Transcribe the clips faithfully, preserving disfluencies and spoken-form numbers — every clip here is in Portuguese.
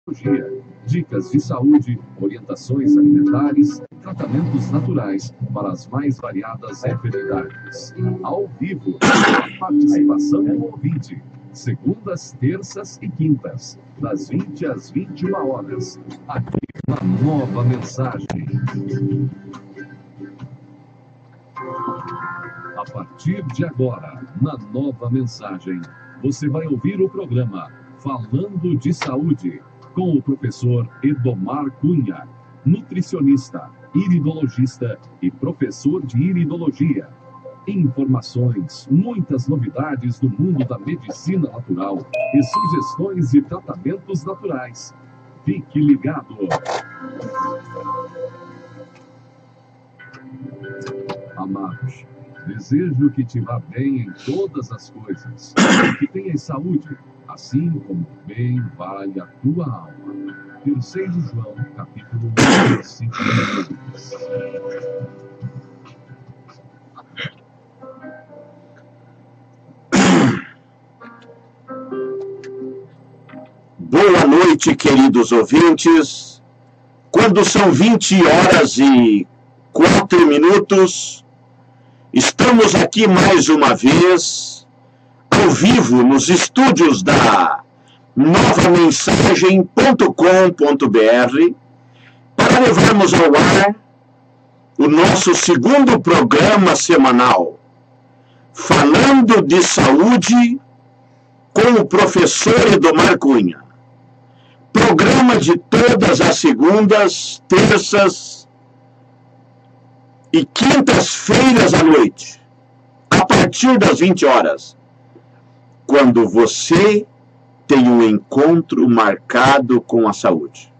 Dicas de saúde, orientações alimentares, tratamentos naturais para as mais variadas enfermidades. Ao vivo, participação do ouvinte. Segundas, terças e quintas, das vinte às vinte e uma horas. Aqui uma nova mensagem. A partir de agora, na nova mensagem, você vai ouvir o programa Falando de Saúde, com o professor Edomar Cunha, nutricionista, iridologista e professor de iridologia. Informações, muitas novidades do mundo da medicina natural e sugestões de tratamentos naturais. Fique ligado. Amados, desejo que te vá bem em todas as coisas, que tenhas saúde, assim como bem vai a tua alma. Terceiro João, capítulo um, versículo dois. Boa noite, queridos ouvintes. Quando são vinte horas e quatro minutos, estamos aqui mais uma vez, ao vivo, nos estúdios da nova mensagem ponto com ponto br, para levarmos ao ar o nosso segundo programa semanal, Falando de Saúde, com o professor Edomar Cunha. Programa de todas as segundas, terças e quintas-feiras à noite, a partir das vinte horas, quando você tem um encontro marcado com a saúde.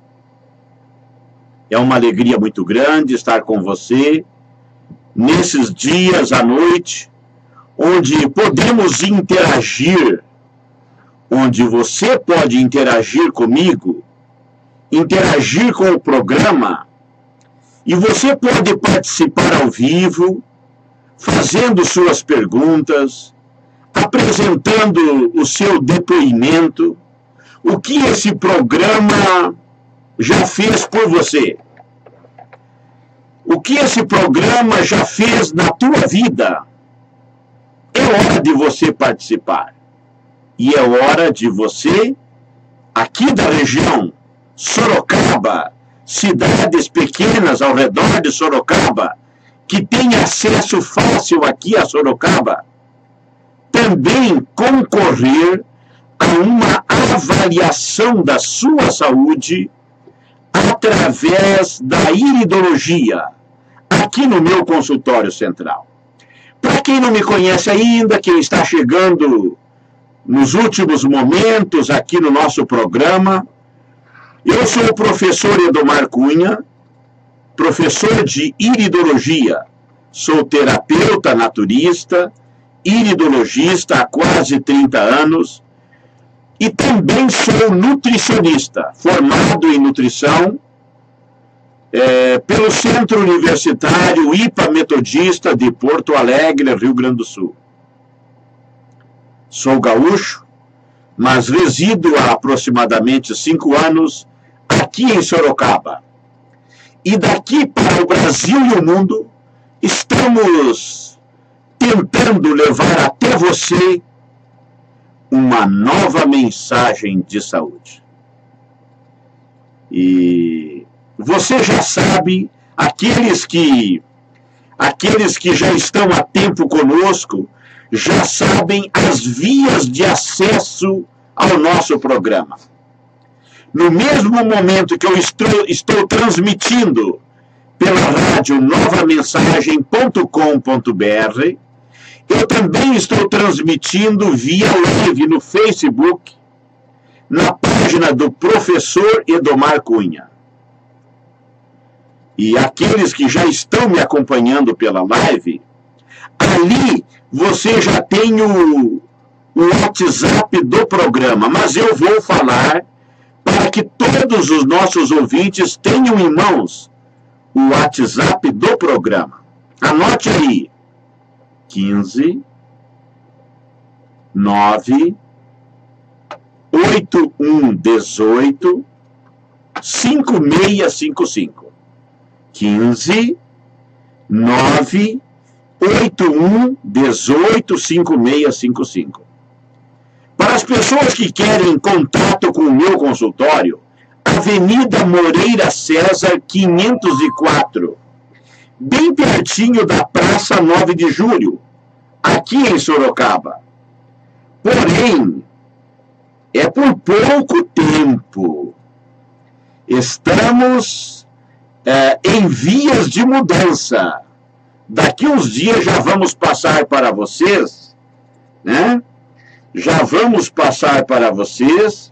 É uma alegria muito grande estar com você nesses dias à noite, onde podemos interagir, onde você pode interagir comigo, interagir com o programa, e você pode participar ao vivo, fazendo suas perguntas, apresentando o seu depoimento, o que esse programa já fez por você. O que esse programa já fez na tua vida. É hora de você participar. E é hora de você, aqui da região, Sorocaba, cidades pequenas ao redor de Sorocaba, que tem acesso fácil aqui a Sorocaba, também concorrer a uma avaliação da sua saúde através da iridologia, aqui no meu consultório central. Para quem não me conhece ainda, quem está chegando nos últimos momentos aqui no nosso programa, eu sou o professor Edomar Cunha, professor de iridologia, sou terapeuta naturista, iridologista há quase trinta anos, e também sou nutricionista, formado em nutrição é, pelo Centro Universitário I P A Metodista de Porto Alegre, Rio Grande do Sul. Sou gaúcho, mas resido há aproximadamente cinco anos aqui em Sorocaba. E daqui para o Brasil e o mundo, estamos tentando levar até você uma nova mensagem de saúde. E você já sabe, aqueles que, aqueles que já estão há tempo conosco, já sabem as vias de acesso ao nosso programa. No mesmo momento que eu estou, estou transmitindo pela rádio nova mensagem ponto com ponto br, eu também estou transmitindo via live no Facebook, na página do professor Edomar Cunha. E aqueles que já estão me acompanhando pela live, ali você já tem o, o WhatsApp do programa, mas eu vou falar para que todos os nossos ouvintes tenham em mãos o WhatsApp do programa. Anote aí, quinze, nove, oito um um oito, cinco seis cinco cinco. quinze, nove, oito um um oito, cinco seis cinco cinco. Para as pessoas que querem contato com o meu consultório, Avenida Moreira César, quinhentos e quatro, bem pertinho da Praça nove de julho, aqui em Sorocaba. Porém, é por pouco tempo. Estamos é, em vias de mudança. Daqui uns dias já vamos passar para vocês, né? Já vamos passar para vocês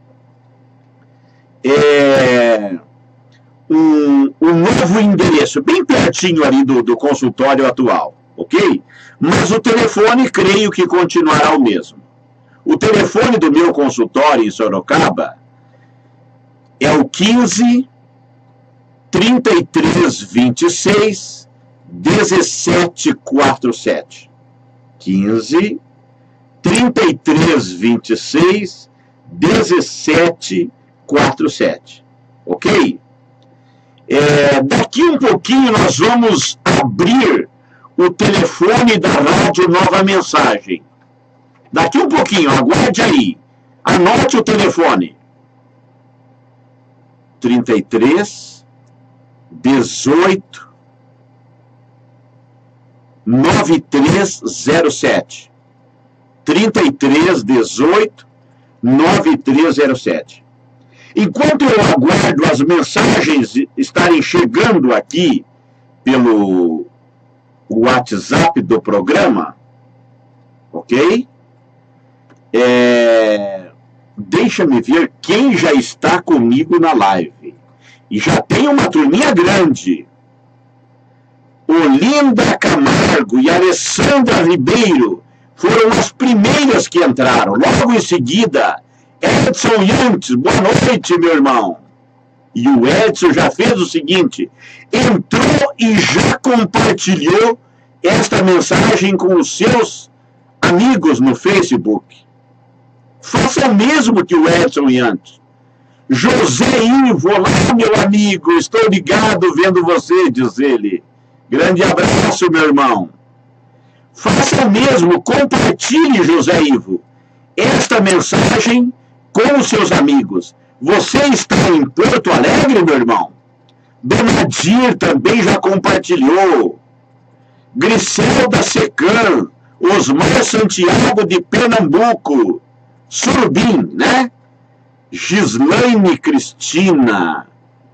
é, um, um novo endereço, bem pertinho ali do, do consultório atual, ok? Mas o telefone, creio que continuará o mesmo. O telefone do meu consultório em Sorocaba é o quinze, trinta e três, vinte e seis, dezessete quarenta e sete. quinze, trinta e três, vinte e seis, dezessete quarenta e sete. Ok? É, daqui um pouquinho nós vamos abrir o telefone da Rádio Nova Mensagem. Daqui um pouquinho, aguarde aí. Anote o telefone. trinta e três, dezoito, noventa e três zero sete. trinta e três, dezoito, noventa e três zero sete. Enquanto eu aguardo as mensagens estarem chegando aqui pelo WhatsApp do programa, ok? É, deixa-me ver quem já está comigo na live. E já tem uma turminha grande. Olinda Camargo e Alessandra Ribeiro foram as primeiras que entraram. Logo em seguida, Edson Yantes, boa noite, meu irmão. E o Edson já fez o seguinte, entrou e já compartilhou esta mensagem com os seus amigos no Facebook. Faça o mesmo que o Edson Yantes. José Ivo, olá, meu amigo, estou ligado vendo você, diz ele. Grande abraço, meu irmão. Faça o mesmo, compartilhe, José Ivo, esta mensagem com os seus amigos. Você está em Porto Alegre, meu irmão? Dona Dir também já compartilhou. Griselda Secan, Osmar Santiago de Pernambuco, Surubim, né? Gislaine Cristina,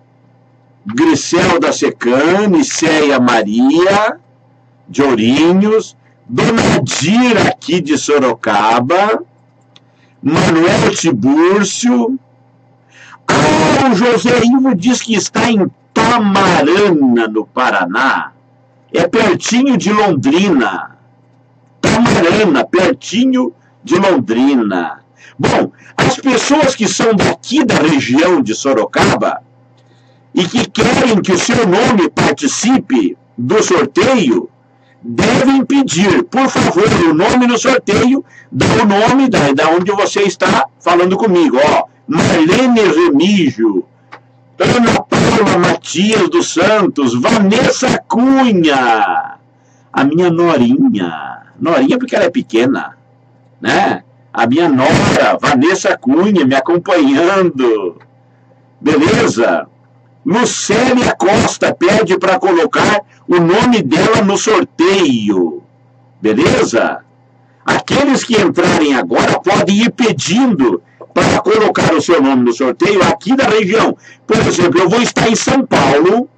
Griselda Secan, Nicéia Maria de Ourinhos, Dona Dir aqui de Sorocaba, Manuel Tibúrcio. Ah, o José Ivo diz que está em Tamarana, no Paraná. É pertinho de Londrina. Tamarana, pertinho de Londrina. Bom, as pessoas que são daqui da região de Sorocaba e que querem que o seu nome participe do sorteio, devem pedir, por favor, o nome no sorteio, dá o nome da, da onde você está falando comigo, ó, Marlene Remígio, Ana Paula Matias dos Santos, Vanessa Cunha, a minha norinha, norinha porque ela é pequena, né? A minha nora, Vanessa Cunha, me acompanhando, beleza? Lucélia Costa pede para colocar o nome dela no sorteio, beleza? Aqueles que entrarem agora podem ir pedindo para colocar o seu nome no sorteio aqui da região. Por exemplo, eu vou estar em São Paulo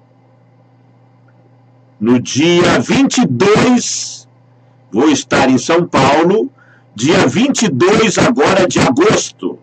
no dia vinte e dois, vou estar em São Paulo, dia vinte e dois agora de agosto.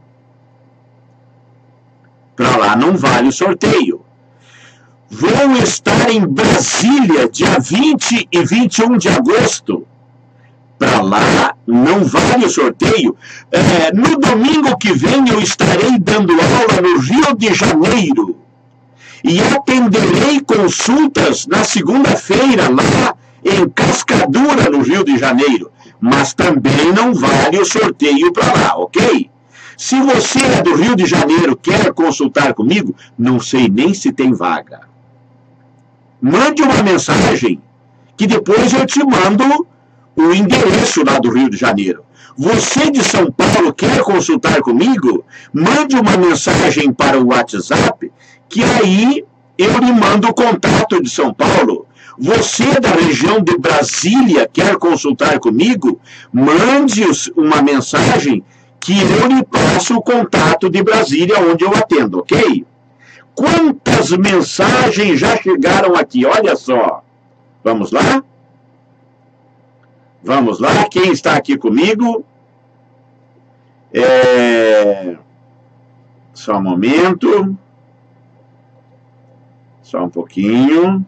Para lá não vale o sorteio. Vou estar em Brasília, dia vinte e vinte e um de agosto. Para lá não vale o sorteio. É, no domingo que vem eu estarei dando aula no Rio de Janeiro. E atenderei consultas na segunda-feira lá em Cascadura, no Rio de Janeiro. Mas também não vale o sorteio para lá, ok? Se você é do Rio de Janeiro, quer consultar comigo, não sei nem se tem vaga. Mande uma mensagem, que depois eu te mando o endereço lá do Rio de Janeiro. Você de São Paulo quer consultar comigo? Mande uma mensagem para o WhatsApp, que aí eu lhe mando o contato de São Paulo. Você da região de Brasília quer consultar comigo? Mande uma mensagem que eu lhe passo o contato de Brasília, onde eu atendo, ok? Quantas mensagens já chegaram aqui? Olha só. Vamos lá? Vamos lá. Quem está aqui comigo? É... Só um momento. Só um pouquinho.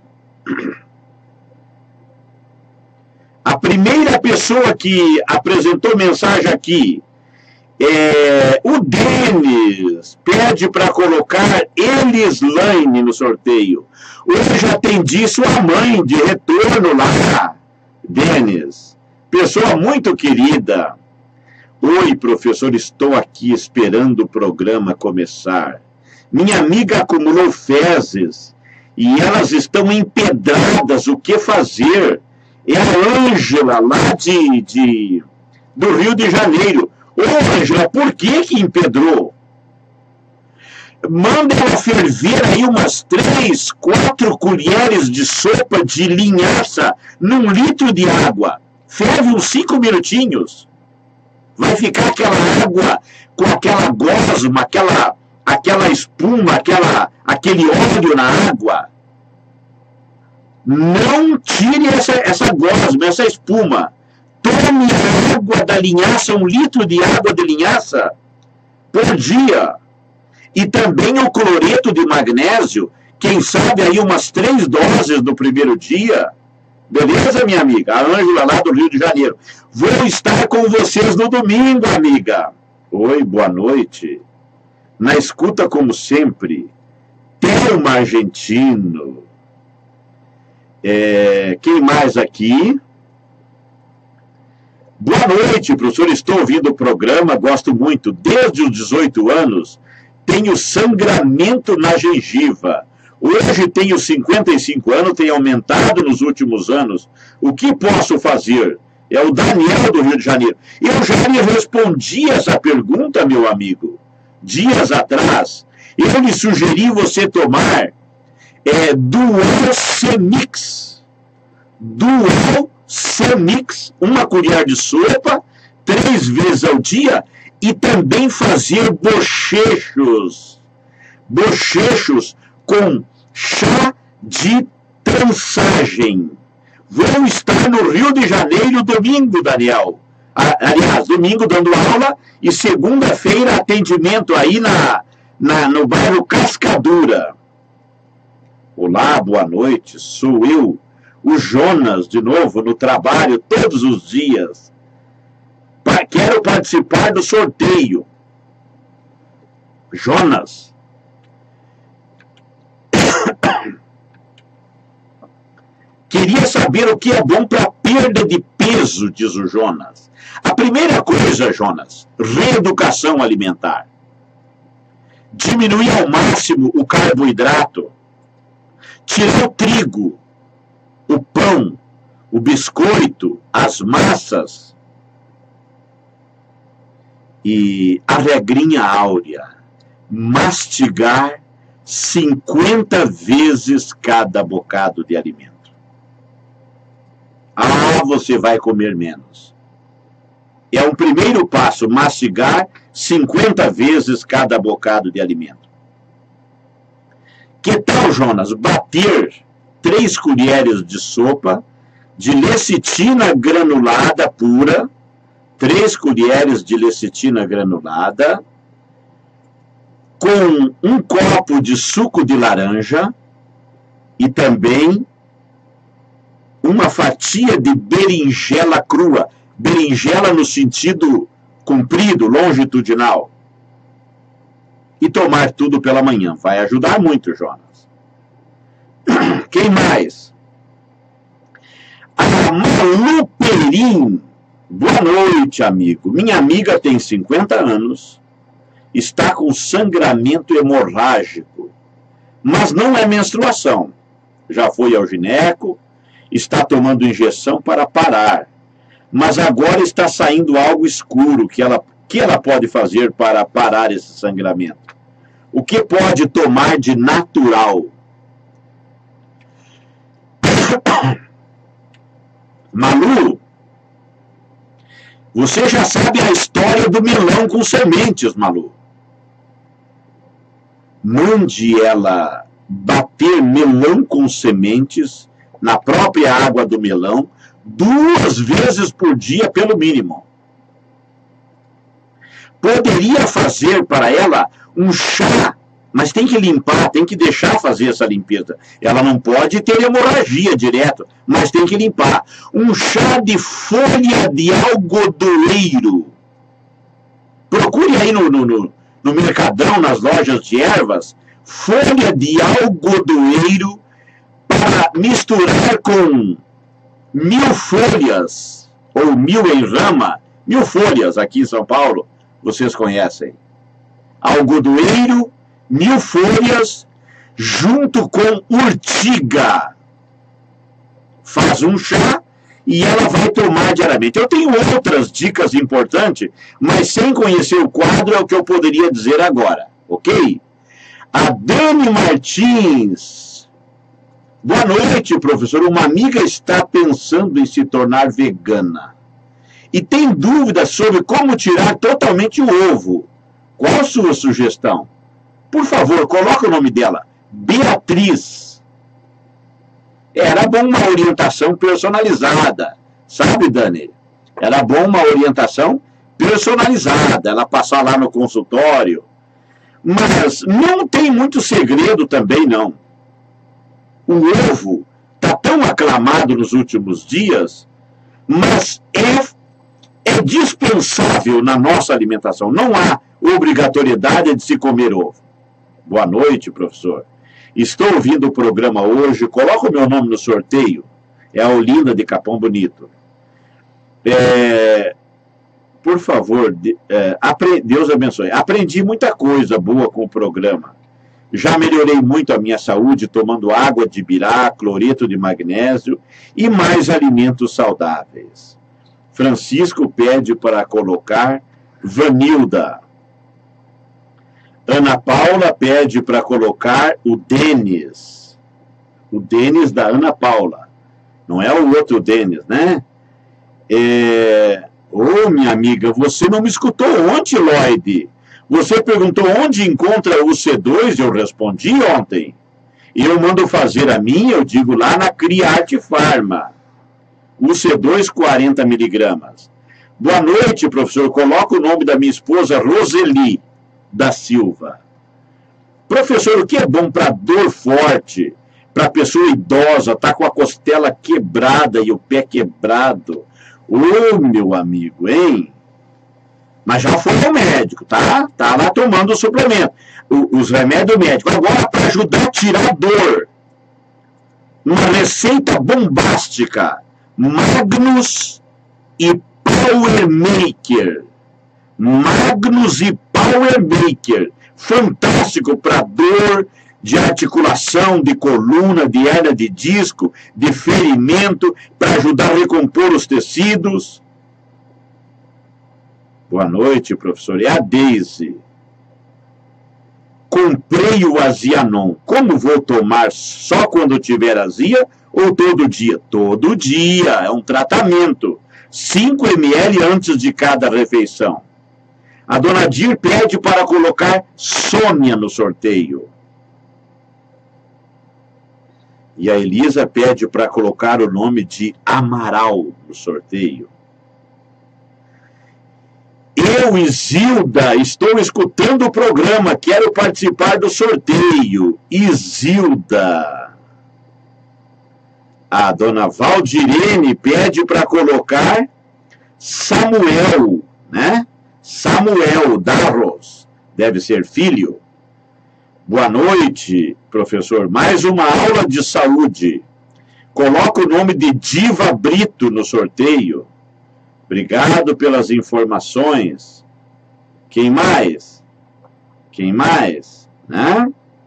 A primeira pessoa que apresentou mensagem aqui é o Denis. Pede para colocar Elislaine no sorteio. Hoje atendi sua mãe de retorno lá. Denis, pessoa muito querida. Oi, professor, estou aqui esperando o programa começar. Minha amiga acumulou fezes e elas estão empedradas. O que fazer? É a Ângela, lá de, de, do Rio de Janeiro. Ô, Ângela, por que que empedrou? Manda ela ferver aí umas três, quatro colheres de sopa de linhaça num litro de água. Ferve uns cinco minutinhos. Vai ficar aquela água com aquela gosma, aquela, aquela espuma, aquela, aquele óleo na água. Não tire essa, essa gosma, essa espuma. Tome a água da linhaça, um litro de água de linhaça por dia. E também o cloreto de magnésio, quem sabe aí umas três doses no primeiro dia. Beleza, minha amiga? A Ângela lá do Rio de Janeiro. Vou estar com vocês no domingo, amiga. Oi, boa noite. Na escuta, como sempre, Thelma Argentino. É, quem mais aqui? Boa noite, professor. Estou ouvindo o programa, gosto muito. Desde os dezoito anos, tenho sangramento na gengiva. Hoje tenho cinquenta e cinco anos, tenho aumentado nos últimos anos. O que posso fazer? É o Daniel do Rio de Janeiro. Eu já lhe respondi essa pergunta, meu amigo, dias atrás. Eu lhe sugeri você tomar é, Dual Semix. Dual Semix, uma colher de sopa, três vezes ao dia, e também fazer bochechos. Bochechos com chá de trançagem. Vou estar no Rio de Janeiro domingo, Daniel. Aliás, domingo dando aula e segunda-feira atendimento aí na, na, no bairro Cascadura. Olá, boa noite. Sou eu, o Jonas, de novo, no trabalho todos os dias. Pa- quero participar do sorteio. Jonas. Queria saber o que é bom para perda de peso, diz o Jonas. A primeira coisa, Jonas, reeducação alimentar. Diminuir ao máximo o carboidrato. Tirar o trigo, o pão, o biscoito, as massas. E a regrinha áurea. Mastigar cinquenta vezes cada bocado de alimento. Ah, você vai comer menos. É um primeiro passo, mastigar cinquenta vezes cada bocado de alimento. Que tal, Jonas, bater três colheres de sopa de lecitina granulada pura, três colheres de lecitina granulada, com um copo de suco de laranja e também uma fatia de berinjela crua, berinjela no sentido comprido, longitudinal, e tomar tudo pela manhã. Vai ajudar muito, Jonas. Quem mais? A Malu Perim. Boa noite, amigo. Minha amiga tem cinquenta anos, está com sangramento hemorrágico, mas não é menstruação. Já foi ao gineco, está tomando injeção para parar, mas agora está saindo algo escuro. Que ela, que ela pode fazer para parar esse sangramento? O que pode tomar de natural? Malu, você já sabe a história do melão com sementes, Malu. Mande ela bater melão com sementes na própria água do melão duas vezes por dia, pelo mínimo. Poderia fazer para ela um chá, mas tem que limpar, tem que deixar fazer essa limpeza. Ela não pode ter hemorragia direto, mas tem que limpar. Um chá de folha de algodoeiro. Procure aí no, no, no, no Mercadão, nas lojas de ervas, folha de algodoeiro para misturar com mil folhas, ou mil em rama, mil folhas aqui em São Paulo, vocês conhecem. Algodoeiro, mil folhas, junto com urtiga. Faz um chá e ela vai tomar diariamente. Eu tenho outras dicas importantes, mas sem conhecer o quadro é o que eu poderia dizer agora, ok? A Dani Martins. Boa noite, professor. Uma amiga está pensando em se tornar vegana e tem dúvidas sobre como tirar totalmente o ovo. Qual a sua sugestão? Por favor, coloque o nome dela. Beatriz. Era bom uma orientação personalizada. Sabe, Dani? Era bom uma orientação personalizada. Ela passar lá no consultório. Mas não tem muito segredo também, não. O ovo está tão aclamado nos últimos dias, mas é, é dispensável na nossa alimentação. Não há obrigatoriedade de se comer ovo. Boa noite, professor. Estou ouvindo o programa hoje. Coloca o meu nome no sorteio. É a Olinda de Capão Bonito. É, por favor, de, é, apre, Deus abençoe. Aprendi muita coisa boa com o programa. Já melhorei muito a minha saúde tomando água de birá, cloreto de magnésio e mais alimentos saudáveis. Francisco pede para colocar Vanilda. Ana Paula pede para colocar o Denis. O Denis da Ana Paula. Não é o outro Denis, né? É... Ô, oh, minha amiga, você não me escutou ontem, Lloyd. Você perguntou onde encontra o C dois, eu respondi ontem. Eu mando fazer a minha, eu digo lá na Criarte Pharma. O C dois, quarenta miligramas. Boa noite, professor. Coloca o nome da minha esposa, Roseli da Silva. Professor, o que é bom para dor forte, para pessoa idosa, tá com a costela quebrada e o pé quebrado? Ô, meu amigo, hein? Mas já foi ao médico, tá? Tá lá tomando o suplemento, o, os remédios médicos. Agora, para ajudar a tirar a dor, uma receita bombástica, Magnus e Power Maker. Magnus e Power Maker. Fantástico para dor de articulação, de coluna, de hernia de disco, de ferimento, para ajudar a recompor os tecidos. Boa noite, professor. É a Deise. Comprei o Azianon. Como vou tomar só quando tiver azia ou todo dia? Todo dia. É um tratamento. cinco mililitros antes de cada refeição. A dona Dir pede para colocar Sônia no sorteio. E a Elisa pede para colocar o nome de Amaral no sorteio. Eu, Isilda, estou escutando o programa, quero participar do sorteio. Isilda. A dona Valdirene pede para colocar Samuel, né? Samuel Darros, deve ser filho. Boa noite, professor. Mais uma aula de saúde. Coloca o nome de Diva Brito no sorteio. Obrigado pelas informações. Quem mais? Quem mais? Né?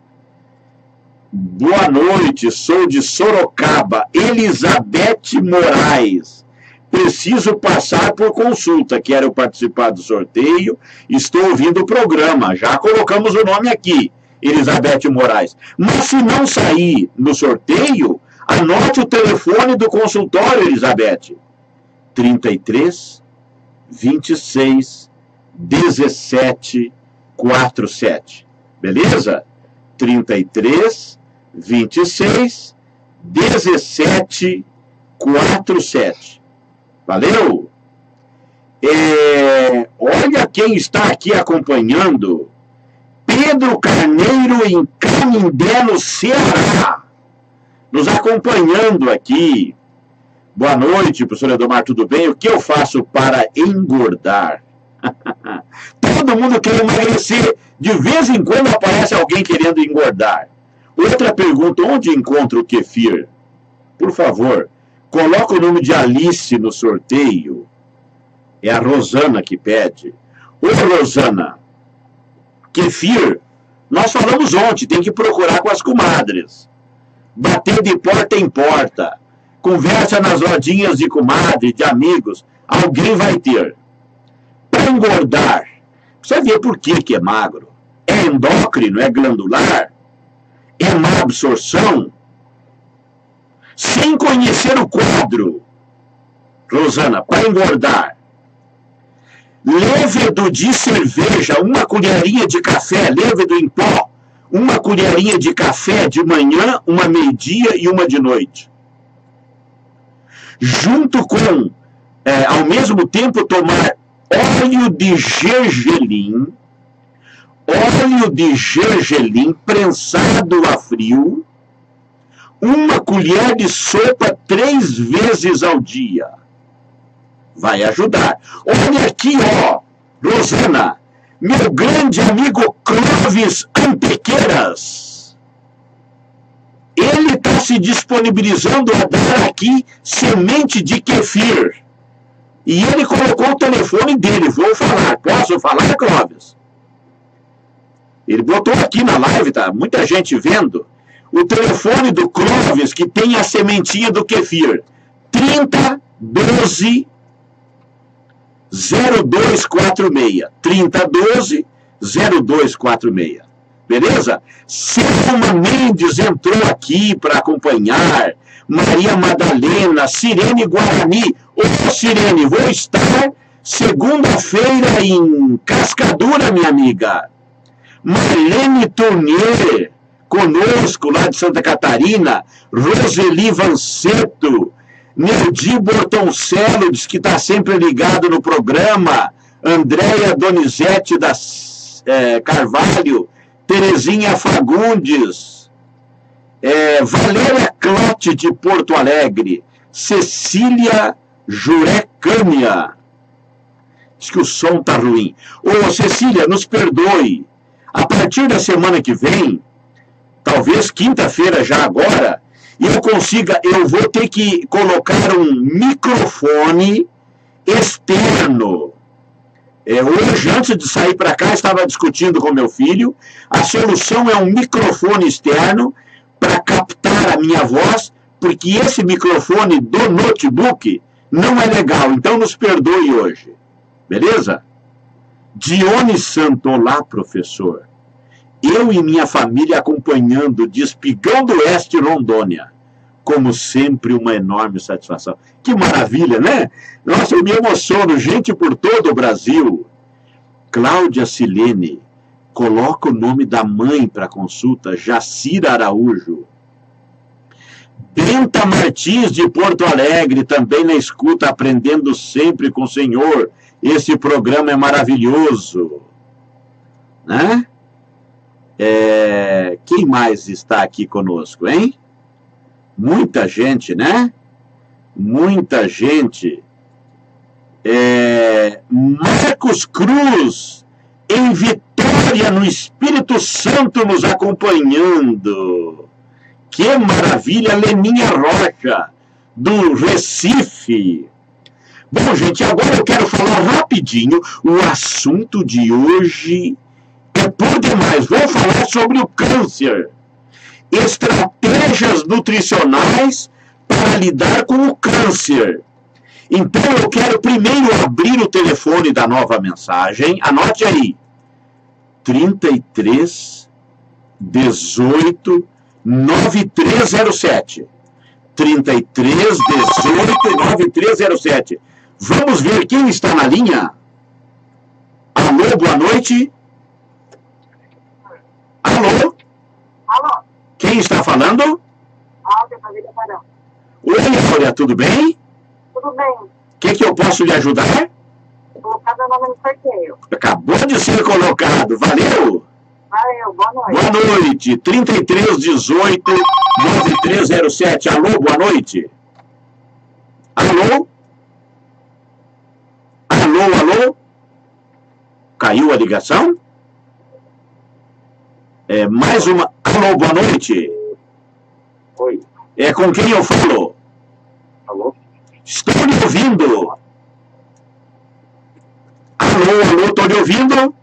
Boa noite, sou de Sorocaba, Elizabeth Moraes. Preciso passar por consulta, quero participar do sorteio, estou ouvindo o programa, já colocamos o nome aqui, Elizabeth Moraes. Mas se não sair no sorteio, anote o telefone do consultório, Elizabeth. trinta e três, vinte e seis, dezessete, quarenta e sete. Beleza? trinta e três, vinte e seis, dezessete, quarenta e sete. Valeu? É, olha quem está aqui acompanhando. Pedro Carneiro em Canindé, no Ceará. Nos acompanhando aqui. Boa noite, professor Edomar, tudo bem? O que eu faço para engordar? Todo mundo quer emagrecer. De vez em quando aparece alguém querendo engordar. Outra pergunta, onde encontra o kefir? Por favor, coloca o nome de Alice no sorteio. É a Rosana que pede. Ô, Rosana, kefir, nós falamos ontem, tem que procurar com as comadres. Bater de porta em porta. Conversa nas rodinhas de comadre, de amigos. Alguém vai ter. Para engordar, você vê por que, que é magro. É endócrino, é glandular, é má absorção. Sem conhecer o quadro, Rosana, para engordar, levedo de cerveja, uma colherinha de café, levedo em pó, uma colherinha de café de manhã, uma meio-dia e uma de noite. Junto com, é, ao mesmo tempo, tomar óleo de gergelim, óleo de gergelim prensado a frio, uma colher de sopa três vezes ao dia. Vai ajudar. Olha aqui, ó, Rosana, meu grande amigo Clóvis Antequeiras. Ele está se disponibilizando a dar aqui semente de kefir. E ele colocou o telefone dele. Vou falar. Posso falar, Clóvis? Ele botou aqui na live, tá? Muita gente vendo. O telefone do Clóvis, que tem a sementinha do kefir. trinta, doze, zero dois quatro seis. trinta, doze, zero dois quatro seis. Beleza? Selma Mendes entrou aqui para acompanhar. Maria Madalena, Sirene Guarani. Ô, Sirene, vou estar segunda-feira em Cascadura, minha amiga. Marlene Tournier, conosco lá de Santa Catarina. Roseli Vanceto. Neldi Bortoncello, diz que está sempre ligado no programa. Andréia Donizete da é, Carvalho. Terezinha Fagundes. É, Valéria Clote, de Porto Alegre. Cecília Jurecânia. Diz que o som está ruim. Ô, Cecília, nos perdoe. A partir da semana que vem, talvez quinta-feira já agora, eu consiga, eu vou ter que colocar um microfone externo. É, hoje, antes de sair para cá, estava discutindo com meu filho. A solução é um microfone externo para captar a minha voz, porque esse microfone do notebook não é legal. Então, nos perdoe hoje. Beleza? Dione Santo, olá, professor. Eu e minha família acompanhando de Espigão do Oeste, Rondônia. Como sempre, uma enorme satisfação. Que maravilha, né? Nossa, eu me emociono. Gente por todo o Brasil. Cláudia Silene, coloca o nome da mãe para consulta. Jacira Araújo. Benta Martins, de Porto Alegre, também na escuta, aprendendo sempre com o Senhor. Esse programa é maravilhoso. Né? É... Quem mais está aqui conosco, hein? Muita gente, né? Muita gente. É... Marcos Cruz, em Vitória, no Espírito Santo, nos acompanhando. Que maravilha, Leninha Rocha, do Recife. Bom, gente, agora eu quero falar rapidinho. O assunto de hoje é é por demais. Vou falar sobre o câncer. Estratégias nutricionais para lidar com o câncer. Então, eu quero primeiro abrir o telefone da nova mensagem. Anote aí. trinta e três, dezoito, noventa e três zero sete. trinta e três, dezoito, noventa e três zero sete. Vamos ver quem está na linha? Alô, boa noite. Alô? Alô? Quem está falando? Áurea, família Barão. Oi, Áurea, tudo bem? Tudo bem? O que, que eu posso lhe ajudar? Colocar meu nome no sorteio. Acabou de ser colocado, valeu? Valeu, boa noite. Boa noite, trinta e três, dezoito, noventa e três zero sete. Alô, boa noite. Alô? Alô, alô? Caiu a ligação? É, mais uma... Alô, boa noite. Oi. É com quem eu falo? Alô? Estou lhe ouvindo. Alô, alô, estou lhe ouvindo?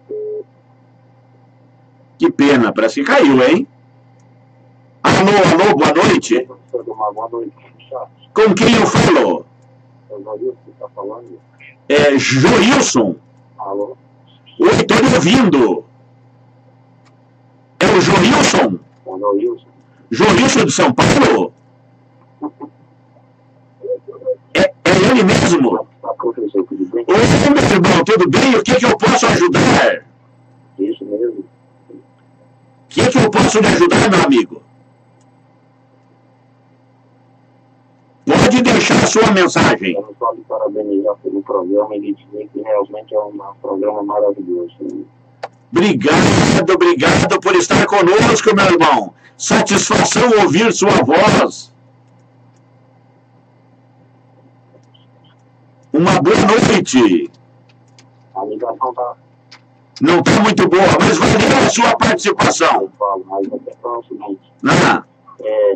Que pena, parece que caiu, hein? Alô, alô, boa noite. Boa noite. Com quem eu falo? É o Joilson que está falando. É Joilson. Alô? Oi, estou lhe ouvindo. É o Joilson? O Joilson. Joilson de São Paulo? É, é ele mesmo? A professor, tudo bem? Oi, meu irmão, tudo bem? O que, que eu posso ajudar? Isso mesmo. O que, que eu posso lhe ajudar, meu amigo? Pode deixar a sua mensagem. Eu não só lhe parabenizar pelo programa e lhe dizer que realmente é um programa maravilhoso. Obrigado, obrigado por estar conosco, meu irmão. Satisfação ouvir sua voz. Uma boa noite. A ligação está... Não está muito boa, mas valeu a sua participação. Eu falo, mas a questão é o seguinte. Ah, É...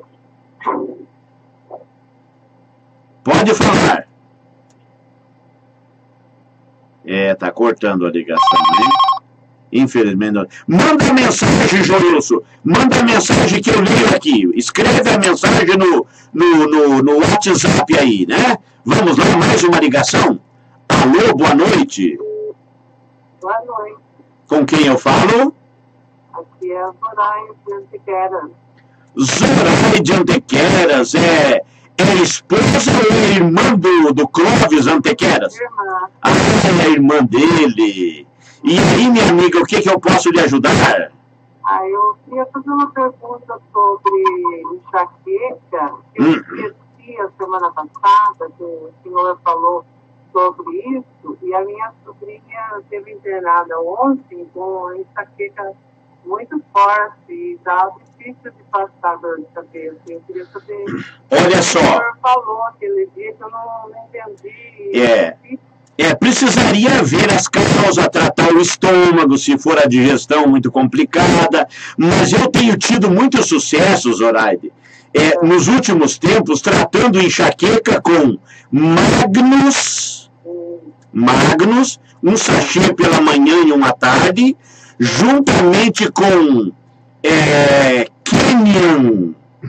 pode falar. É, tá cortando a ligação, né? Infelizmente. Não. Manda a mensagem, Joilson. Manda a mensagem que eu leio aqui. Escreve a mensagem no, no, no, no WhatsApp aí, né? Vamos lá, mais uma ligação. Alô, boa noite. Boa noite. Com quem eu falo? Aqui é a Zoraia de Antequera. Zoraia de Antequeras. É, é esposa ou é irmã do, do Clóvis Antequeras? Irmã. Ah, é a irmã dele. E aí, minha amiga, o que, que eu posso lhe ajudar? Ah, eu queria fazer uma pergunta sobre enxaqueca. Eu Hum. esqueci a semana passada que o senhor falou sobre isso, e a minha sobrinha esteve internada ontem com enxaqueca muito forte e tá difícil de passar dor de cabeça. Eu queria saber... Olha só. O senhor falou aquele dia que eu não, não entendi. É. É, precisaria ver as causas, tratar o estômago, se for a digestão muito complicada, mas eu tenho tido muito sucesso, Zoraide, é, nos últimos tempos, tratando enxaqueca com Magnus, Magnus, um sachê pela manhã e um à tarde, juntamente com é, Kenyan,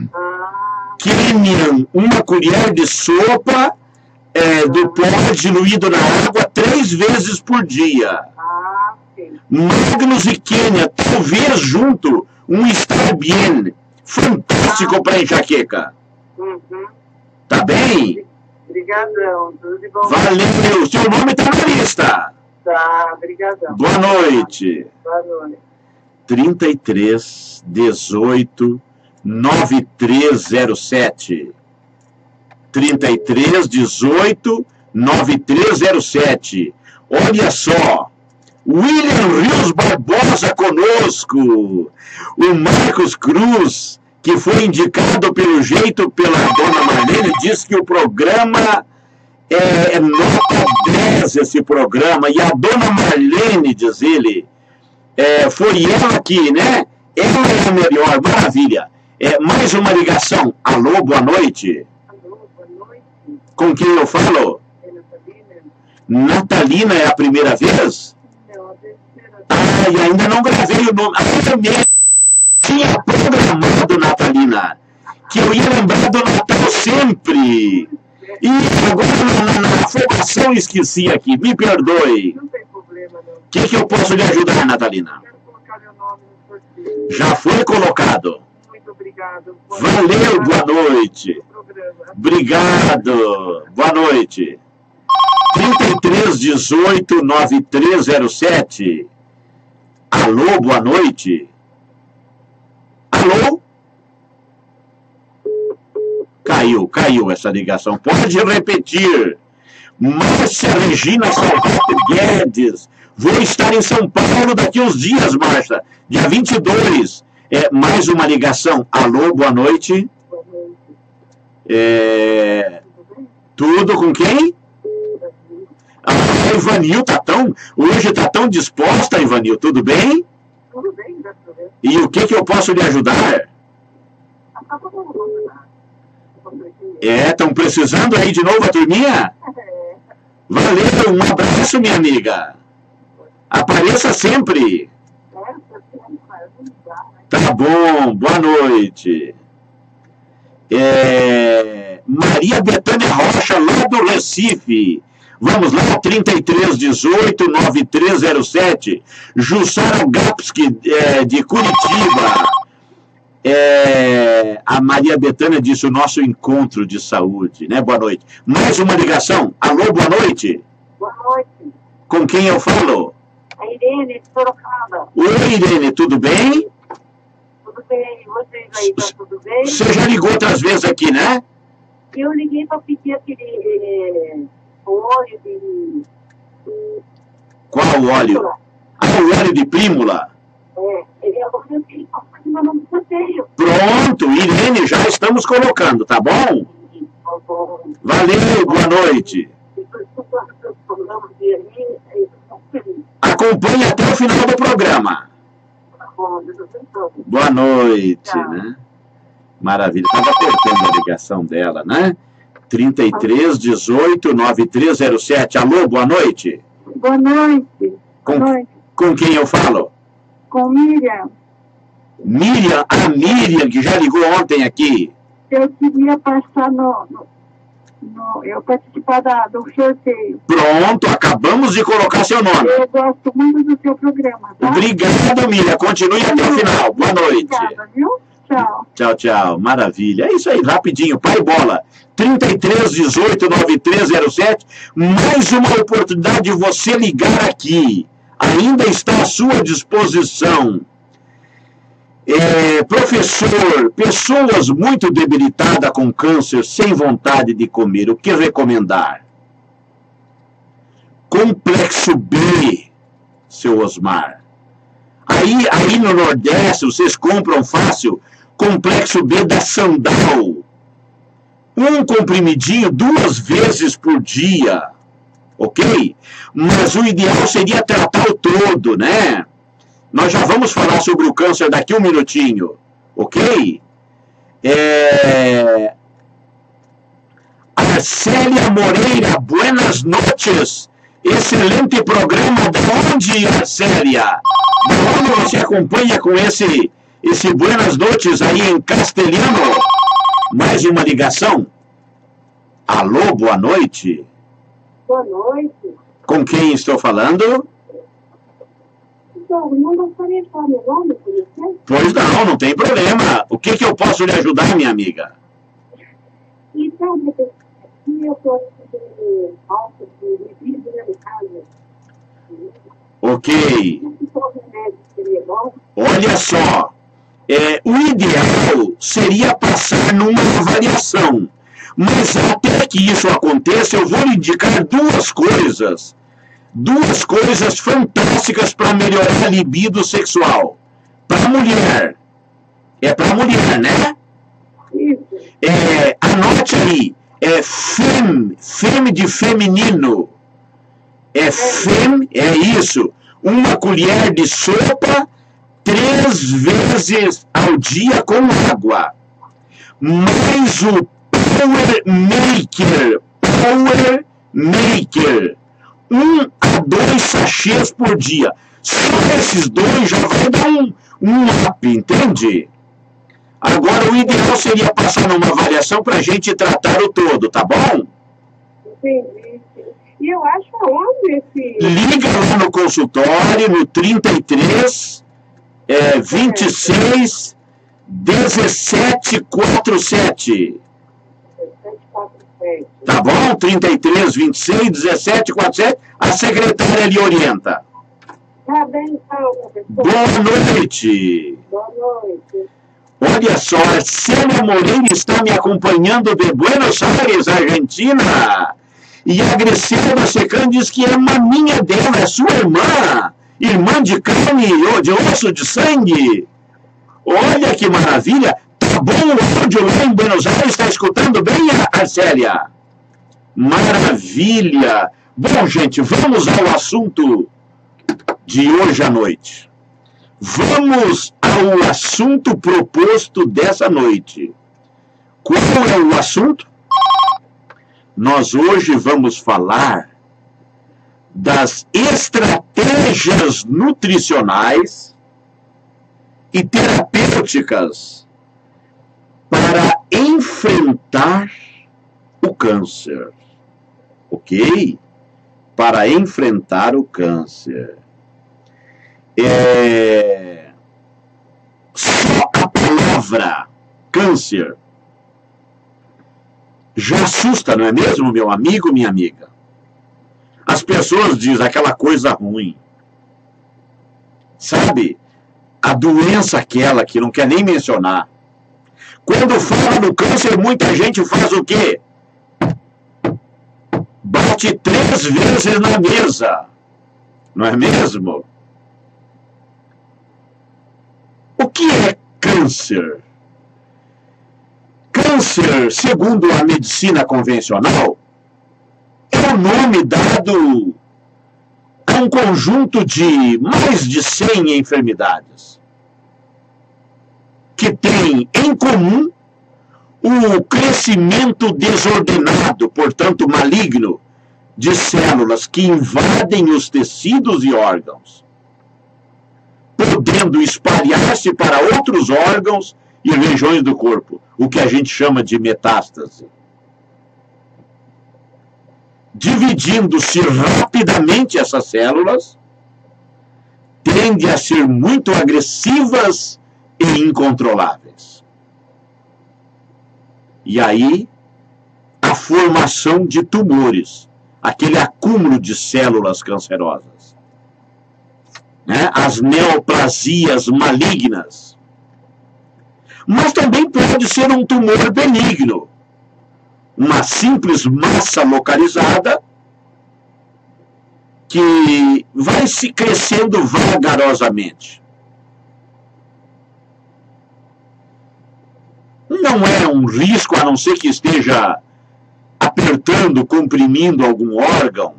Kenyan, uma colher de sopa, É, do pó diluído na água três vezes por dia. Ah, sim. Magnus e Quênia, talvez junto, um Estar Bien. Fantástico para enxaqueca. Uhum. Tá bem? Obrigadão, tudo de bom. Valeu, seu nome tá na lista. Tá, obrigadão. Boa noite. Boa noite. trinta e três, dezoito, noventa e três zero sete. trinta e três, dezoito, noventa e três zero sete. Olha só, William Rios Barbosa conosco, o Marcos Cruz, que foi indicado pelo jeito pela dona Marlene, diz que o programa é, é nota dez, esse programa, e a dona Marlene, diz ele, é, foi ela aqui, né? Ela é a melhor, maravilha. É, mais uma ligação. Alô, boa noite. Com quem eu falo? É Natalina? Natalina é a primeira vez? Não, a terceira Ah, e ainda não gravei o nome. Ainda mesmo tinha programado, Natalina, que eu ia lembrar do Natal sempre. E agora na, na afogação esqueci aqui. Me perdoe. Não tem problema, não. O que, que eu posso lhe ajudar, Natalina? Quero colocar meu nome no sorteio. Já foi colocado. Muito obrigado. Boa Valeu, boa noite. programa. Obrigado. Boa noite. trinta e três, dezoito, noventa e três zero sete. Alô, boa noite. Alô? Caiu, caiu essa ligação. Pode repetir. Márcia Regina Salvato Guedes. Vou estar em São Paulo daqui uns dias, Márcia. Dia vinte e dois. É, mais uma ligação. Alô, boa noite. Boa noite. É... Tudo bem? Tudo com quem? Ah, Ivanil, tá tão... Hoje tá tão disposta, Ivanil. Tudo bem? Tudo bem, graças a Deus. E o que que eu posso lhe ajudar? Acabou com o nome. É, estão precisando aí de novo a turminha? É. Valeu, um abraço, minha amiga. Apareça sempre. Tá bom, boa noite. É, Maria Betânia Rocha, lá do Recife. Vamos lá, trinta e três, dezoito, noventa e três zero sete. Jussara Gapski, é, de Curitiba. É, a Maria Betânia disse o nosso encontro de saúde, né? Boa noite. Mais uma ligação. Alô, boa noite. Boa noite. Com quem eu falo? A Irene, de Sorocaba. Oi, Irene, tudo bem? Tudo bem? Vocês aí, tá tudo bem? Você já ligou outras vezes aqui, né? Eu liguei para pedir aquele é, óleo de... Qual óleo? Ah, o óleo de Prímula. É, ele é o que eu não sorteio. Pronto, Irene, já estamos colocando, tá bom? Valeu, boa noite. Acompanhe até o final do programa. Boa noite, né? Maravilha. Estava apertando a ligação dela, né? trinta e três, dezoito, noventa e três zero sete. Alô, boa noite. Boa noite. Com, Boa noite. com quem eu falo? Com Miriam. Miriam, a Miriam, que já ligou ontem aqui. Eu queria passar no... no, no eu participar da, do sorteio. Pronto, acabamos de colocar seu nome. Eu gosto muito do seu programa, tá? Obrigado, Miriam. Continue até o final. Boa noite. Obrigada, viu? Tchau. Tchau, tchau. Maravilha. É isso aí, rapidinho. Pai Bola. trinta e três, dezoito, noventa e três zero sete. Mais uma oportunidade de você ligar aqui. Ainda está à sua disposição. É, professor, pessoas muito debilitadas com câncer, sem vontade de comer, o que recomendar? Complexo B, seu Osmar. Aí, aí no Nordeste, vocês compram fácil Complexo B da Sandal. Um comprimidinho duas vezes por dia, ok? Mas o ideal seria tratar o todo, né? Nós já vamos falar sobre o câncer daqui um minutinho, ok? É... Arcélia Moreira, buenas noches. Excelente programa. De onde, Arcélia? De onde você acompanha com esse, esse buenas noches aí em castelhano? Mais uma ligação. Alô, boa noite. Boa noite. Com quem estou falando? Então, não gostaria de falar meu nome por você? Pois não, não tem problema. O que, que eu posso lhe ajudar, minha amiga? Então, aqui eu estou com falta de libido na casa. Ok. Se for remédio, seria bom? Olha só, é, o ideal seria passar numa avaliação. Mas até que isso aconteça, eu vou lhe indicar duas coisas. Duas coisas fantásticas para melhorar a libido sexual. Para a mulher. É para a mulher, né? Isso. É, anote aí. É fem, fem de feminino. É fem, é isso. Uma colher de sopa três vezes ao dia com água. Mais o Power Maker. Power Maker. Um a dois sachês por dia. Só esses dois já vai dar um, um up, entende? Agora, o ideal seria passar numa avaliação para a gente tratar o todo, tá bom? Entendi. E eu acho onde esse... Liga lá no consultório, no trinta e três, é, vinte e seis, dezessete quarenta e sete. Tá bom? trinta e três, vinte e seis, dezessete quarenta e sete. A secretária lhe orienta. Tá bem, então, professor. Boa noite. Boa noite. Olha só, a Célia Moreira está me acompanhando de Buenos Aires, Argentina. E a Griselda Secando diz que é maninha dela, é sua irmã. Irmã de carne, de osso, de sangue. Olha que maravilha. Tá bom o áudio lá em Buenos Aires? Está escutando bem, Arcélia? Maravilha. Bom, gente, vamos ao assunto de hoje à noite. Vamos ao assunto proposto dessa noite. Qual é o assunto? Nós hoje vamos falar das estratégias nutricionais e terapêuticas para enfrentar o câncer. Ok? Para enfrentar o câncer. É... Só a palavra câncer já assusta, não é mesmo, meu amigo, minha amiga? As pessoas dizem aquela coisa ruim. Sabe? A doença aquela que não quer nem mencionar. Quando fala no câncer, muita gente faz o quê? Bate três vezes na mesa. Não é mesmo? O que é câncer? Câncer, segundo a medicina convencional, é o nome dado a um conjunto de mais de cem enfermidades que têm em comum o crescimento desordenado, portanto maligno, de células que invadem os tecidos e órgãos, podendo espalhar-se para outros órgãos e regiões do corpo, o que a gente chama de metástase. Dividindo-se rapidamente essas células, tendem a ser muito agressivas e incontroláveis. E aí, a formação de tumores, aquele acúmulo de células cancerosas, né? As neoplasias malignas. Mas também pode ser um tumor benigno, uma simples massa localizada que vai se crescendo vagarosamente. Não é um risco, a não ser que esteja apertando, comprimindo algum órgão,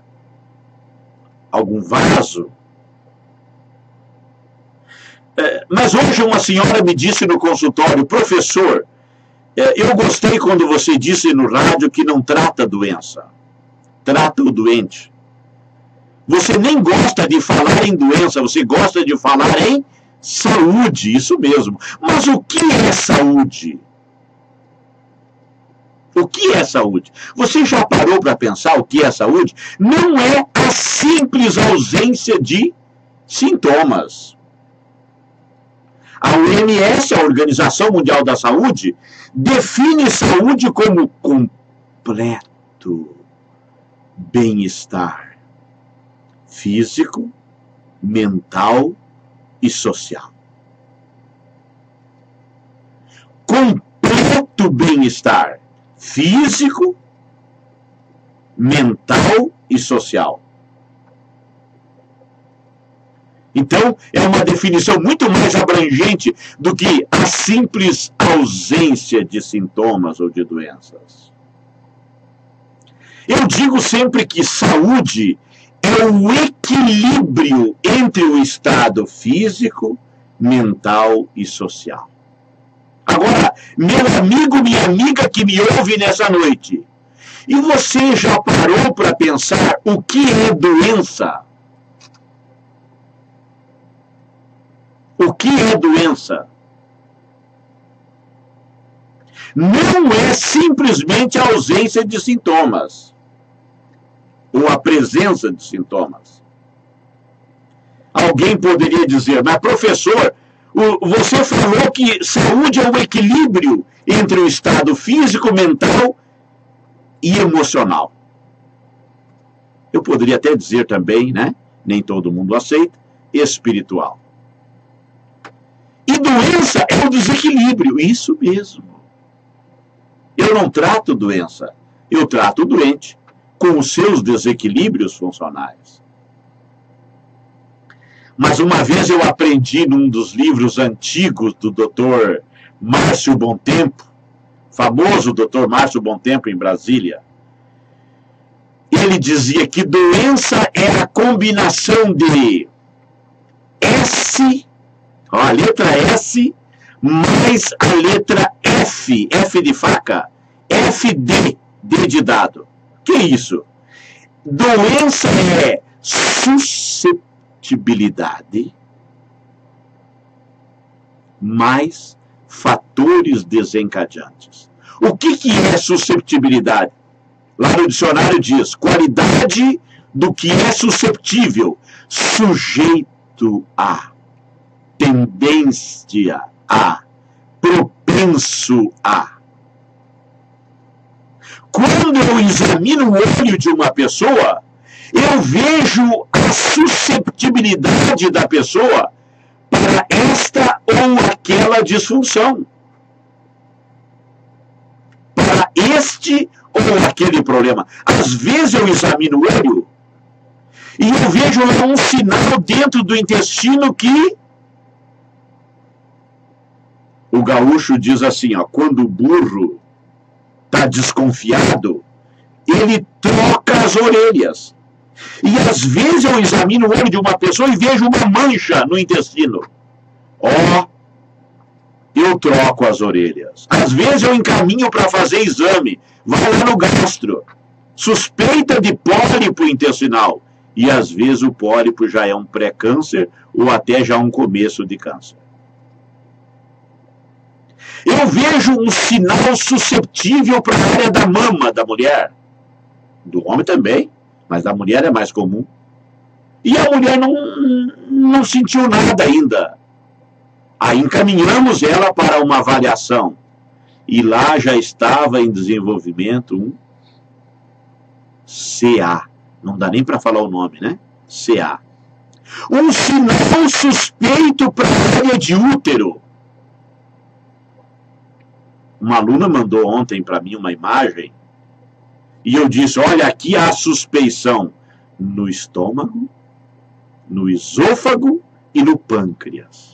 algum vaso. Mas hoje uma senhora me disse no consultório: professor, eu gostei quando você disse no rádio que não trata a doença, trata o doente. Você nem gosta de falar em doença, você gosta de falar em saúde, isso mesmo. Mas o que é saúde? O que é saúde? Você já parou para pensar o que é saúde? Não é a simples ausência de sintomas. A O M S, a Organização Mundial da Saúde, define saúde como completo bem-estar físico, mental e social. Completo bem-estar físico, mental e social. Então, é uma definição muito mais abrangente do que a simples ausência de sintomas ou de doenças. Eu digo sempre que saúde é o equilíbrio entre o estado físico, mental e social. Agora, meu amigo, minha amiga que me ouve nessa noite, e você já parou para pensar o que é doença? O que é doença? Não é simplesmente a ausência de sintomas, ou a presença de sintomas. Alguém poderia dizer, mas professor, você falou que saúde é um equilíbrio entre o estado físico, mental e emocional. Eu poderia até dizer também, né? Nem todo mundo aceita, espiritual. E doença é o desequilíbrio, isso mesmo. Eu não trato doença, eu trato o doente com os seus desequilíbrios funcionais. Mas uma vez eu aprendi num dos livros antigos do doutor Márcio Bontempo, famoso doutor Márcio Bontempo em Brasília, ele dizia que doença é a combinação de S, ó, a letra S, mais a letra F, F de faca, F D, D de dado. Que isso? Doença é susceptibilidade mais fatores desencadeantes. O que, que é susceptibilidade? Lá no dicionário diz, qualidade do que é susceptível, sujeito a, tendência a, propenso a. Quando eu examino o olho de uma pessoa, eu vejo a susceptibilidade da pessoa para esta ou aquela disfunção, para este ou aquele problema. Às vezes eu examino o olho e eu vejo lá um sinal dentro do intestino que o gaúcho diz assim, ó, quando o burro está desconfiado, ele troca as orelhas. E às vezes eu examino o olho de uma pessoa e vejo uma mancha no intestino. Ó, eu troco as orelhas. Às vezes eu encaminho para fazer exame, vai lá no gastro, suspeita de pólipo intestinal. E às vezes o pólipo já é um pré-câncer ou até já um começo de câncer. Eu vejo um sinal susceptível para a área da mama da mulher. Do homem também, mas da mulher é mais comum. E a mulher não, não sentiu nada ainda. Aí encaminhamos ela para uma avaliação. E lá já estava em desenvolvimento um C A. Não dá nem para falar o nome, né? C A. Um sinal suspeito para a área de útero. Uma aluna mandou ontem para mim uma imagem e eu disse, olha, aqui há suspeição no estômago, no esôfago e no pâncreas.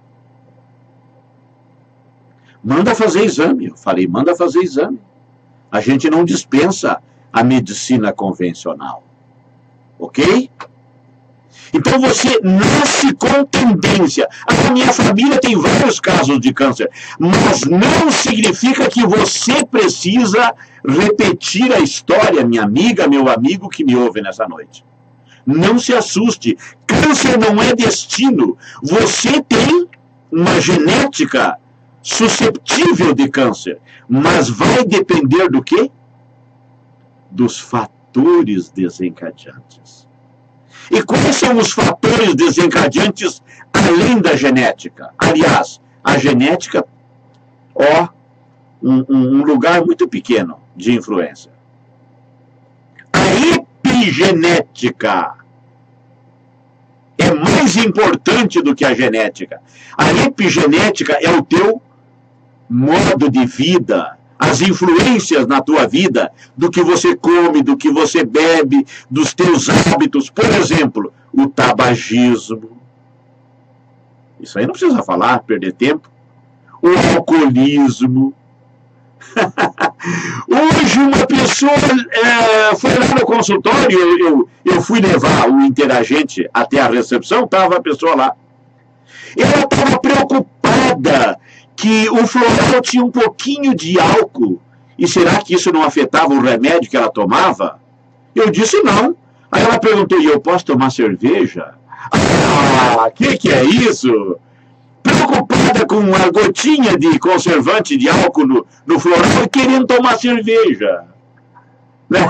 Manda fazer exame. Eu falei, manda fazer exame. A gente não dispensa a medicina convencional. Ok? Então você nasce com tendência. A minha família tem vários casos de câncer, mas não significa que você precisa repetir a história, minha amiga, meu amigo que me ouve nessa noite. Não se assuste. Câncer não é destino. Você tem uma genética susceptível de câncer, mas vai depender do quê? Dos fatores desencadeantes. E quais são os fatores desencadeantes além da genética? Aliás, a genética, ó, um, um lugar muito pequeno de influência. A epigenética é mais importante do que a genética. A epigenética é o teu modo de vida, as influências na tua vida, do que você come, do que você bebe, dos teus hábitos. Por exemplo, o tabagismo. Isso aí não precisa falar, perder tempo. O alcoolismo. Hoje uma pessoa é, foi lá no consultório, eu, eu, eu fui levar o interagente até a recepção, estava a pessoa lá. Ela estava preocupada que o floral tinha um pouquinho de álcool. E será que isso não afetava o remédio que ela tomava? Eu disse não. Aí ela perguntou, e eu posso tomar cerveja? Ah, que que é isso? preocupada com uma gotinha de conservante de álcool no, no floral e querendo tomar cerveja. Né?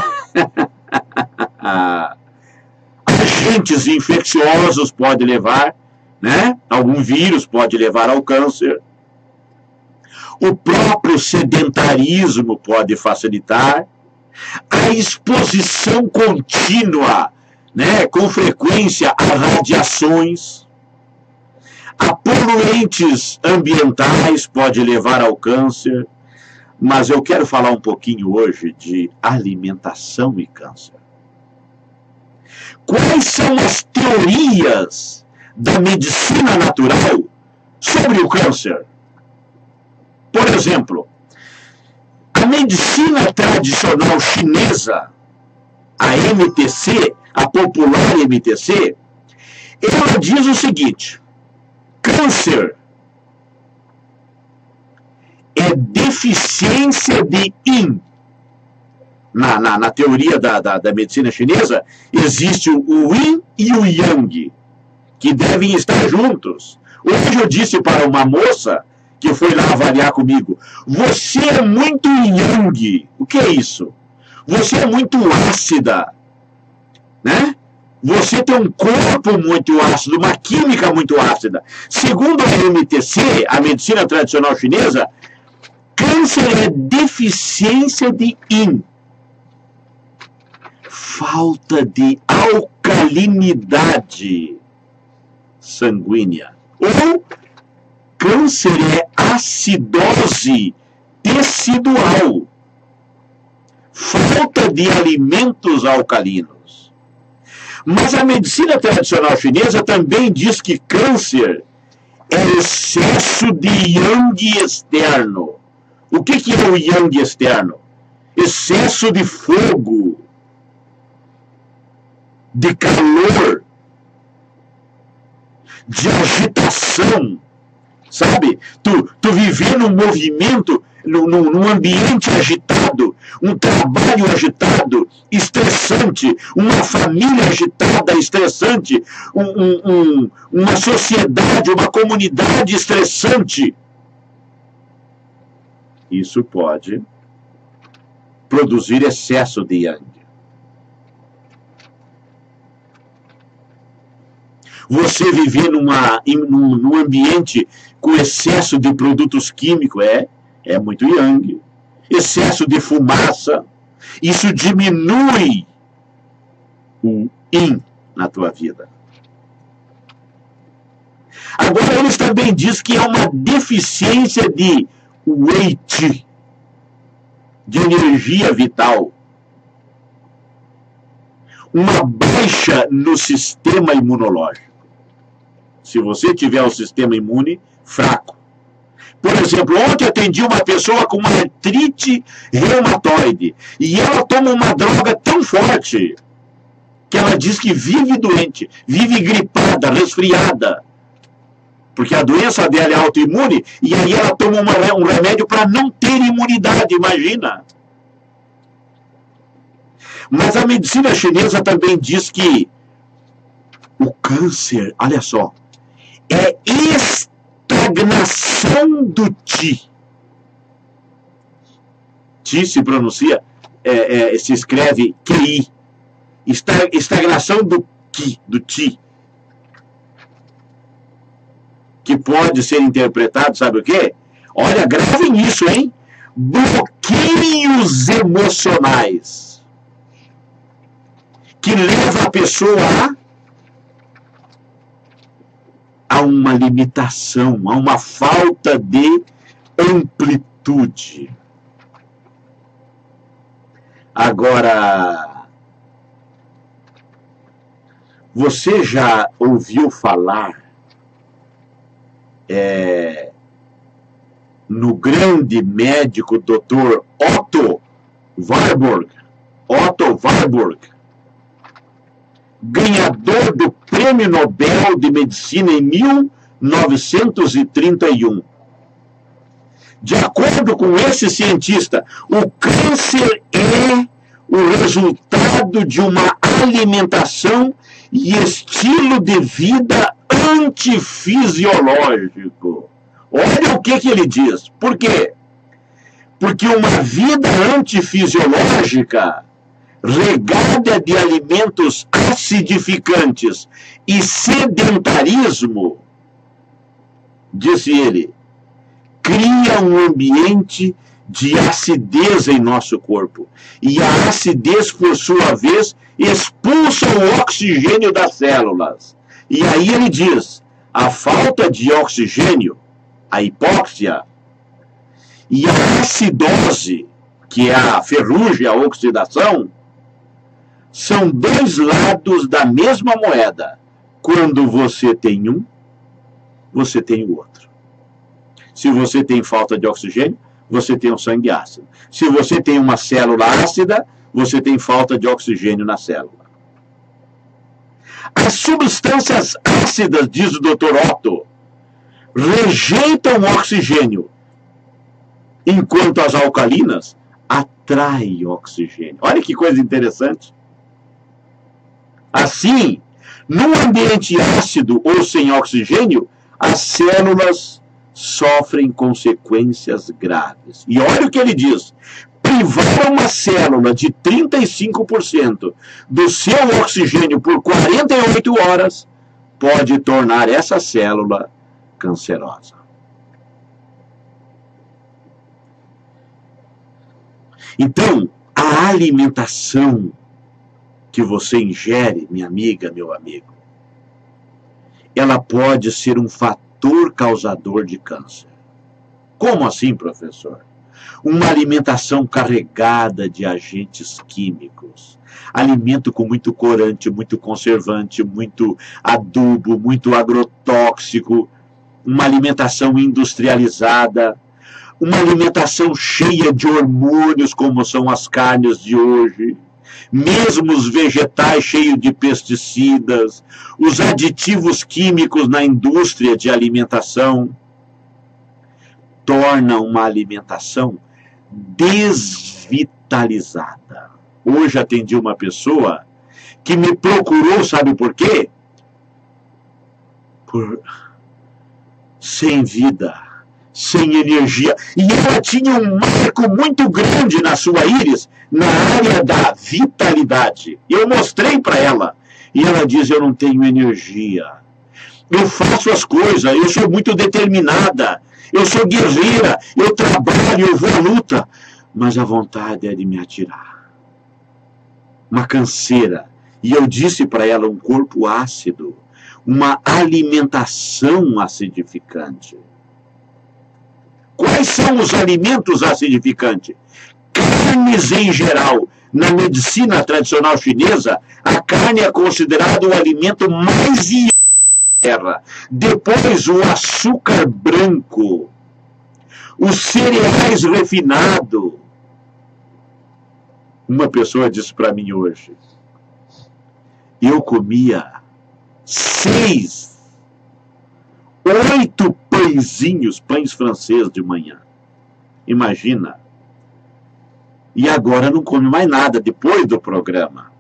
Agentes infecciosos podem levar, né? Algum vírus pode levar ao câncer. O próprio sedentarismo pode facilitar. A exposição contínua, né, com frequência a radiações, a poluentes ambientais pode levar ao câncer. Mas eu quero falar um pouquinho hoje de alimentação e câncer. Quais são as teorias da medicina natural sobre o câncer? Por exemplo, a medicina tradicional chinesa, a M T C, a popular M T C, ela diz o seguinte: câncer é deficiência de yin. Na, na, na teoria da, da, da medicina chinesa, existe o, o yin e o yang, que devem estar juntos. Hoje eu disse para uma moça que foi lá avaliar comigo: você é muito yang. O que é isso? Você é muito ácida, né? Você tem um corpo muito ácido, uma química muito ácida. Segundo a M T C, a medicina tradicional chinesa, câncer é deficiência de yin, falta de alcalinidade sanguínea. Ou câncer é acidose tecidual, falta de alimentos alcalinos. Mas a medicina tradicional chinesa também diz que câncer é excesso de yang externo. O que, que é o yang externo? Excesso de fogo, de calor, de agitação, sabe? Tu, tu viver num movimento, num, num ambiente agitado, um trabalho agitado, estressante, uma família agitada, estressante, um, um, um, uma sociedade, uma comunidade estressante. Isso pode produzir excesso de yang. Você viver numa, num, num ambiente com excesso de produtos químicos é, é muito yang. Excesso de fumaça, isso diminui o yin na tua vida. Agora, eles também dizem que há uma deficiência de weight, de energia vital, uma baixa no sistema imunológico. Se você tiver o sistema imune fraco. Por exemplo, ontem atendi uma pessoa com uma artrite reumatoide e ela toma uma droga tão forte que ela diz que vive doente, vive gripada, resfriada. Porque a doença dela é autoimune, e aí ela toma uma, um remédio para não ter imunidade, imagina. Mas a medicina chinesa também diz que o câncer, olha só, é estagnação do Qi. Qi se pronuncia, é, é, se escreve Q I. Estagnação do Qi, do Qi. Que pode ser interpretado, sabe o quê? Olha, gravem isso, hein? Bloqueios emocionais. Que leva a pessoa a, a uma limitação, a uma falta de amplitude. Agora, você já ouviu falar É, no grande médico doutor Otto Warburg, Otto Warburg, ganhador do Prêmio Nobel de Medicina em mil novecentos e trinta e um. De acordo com esse cientista, o câncer é o resultado de uma alimentação e estilo de vida antifisiológico. Olha o que, que ele diz. Por quê? Porque uma vida antifisiológica, regada de alimentos acidificantes e sedentarismo, disse ele, cria um ambiente de acidez em nosso corpo. E a acidez, por sua vez, expulsa o oxigênio das células. E aí ele diz, a falta de oxigênio, a hipóxia, e a acidose, que é a ferrugem, a oxidação, são dois lados da mesma moeda. Quando você tem um, você tem o outro. Se você tem falta de oxigênio, você tem um sangue ácido. Se você tem uma célula ácida, você tem falta de oxigênio na célula. As substâncias ácidas, diz o doutor Otto, rejeitam o oxigênio, enquanto as alcalinas atraem oxigênio. Olha que coisa interessante. Assim, num ambiente ácido ou sem oxigênio, as células sofrem consequências graves. E olha o que ele diz. Privar uma célula de trinta e cinco por cento do seu oxigênio por quarenta e oito horas pode tornar essa célula cancerosa. Então, a alimentação que você ingere, minha amiga, meu amigo, ela pode ser um fator causador de câncer. Como assim, professor? Uma alimentação carregada de agentes químicos, alimento com muito corante, muito conservante, muito adubo, muito agrotóxico, uma alimentação industrializada, uma alimentação cheia de hormônios, como são as carnes de hoje, mesmo os vegetais cheios de pesticidas, os aditivos químicos na indústria de alimentação, torna uma alimentação desvitalizada. Hoje atendi uma pessoa que me procurou, sabe por quê? Por sem vida, sem energia. E ela tinha um marco muito grande na sua íris, na área da vitalidade. Eu mostrei para ela. E ela diz, eu não tenho energia. Eu faço as coisas, eu sou muito determinada. Eu sou guerreira, eu trabalho, eu vou à luta. Mas a vontade é de me atirar. Uma canseira. E eu disse para ela, um corpo ácido. Uma alimentação acidificante. Quais são os alimentos acidificantes? Carnes em geral. Na medicina tradicional chinesa, a carne é considerada o alimento mais da terra. Depois, o açúcar branco. Os cereais refinados. Uma pessoa disse para mim hoje, eu comia seis, oito pãezinhos, pães franceses de manhã. Imagina. E agora não come mais nada depois do programa.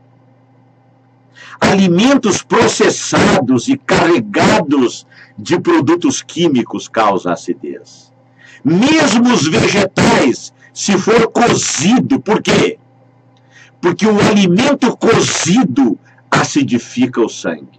Alimentos processados e carregados de produtos químicos causam acidez. Mesmo os vegetais, se for cozido, por quê? Porque o alimento cozido acidifica o sangue.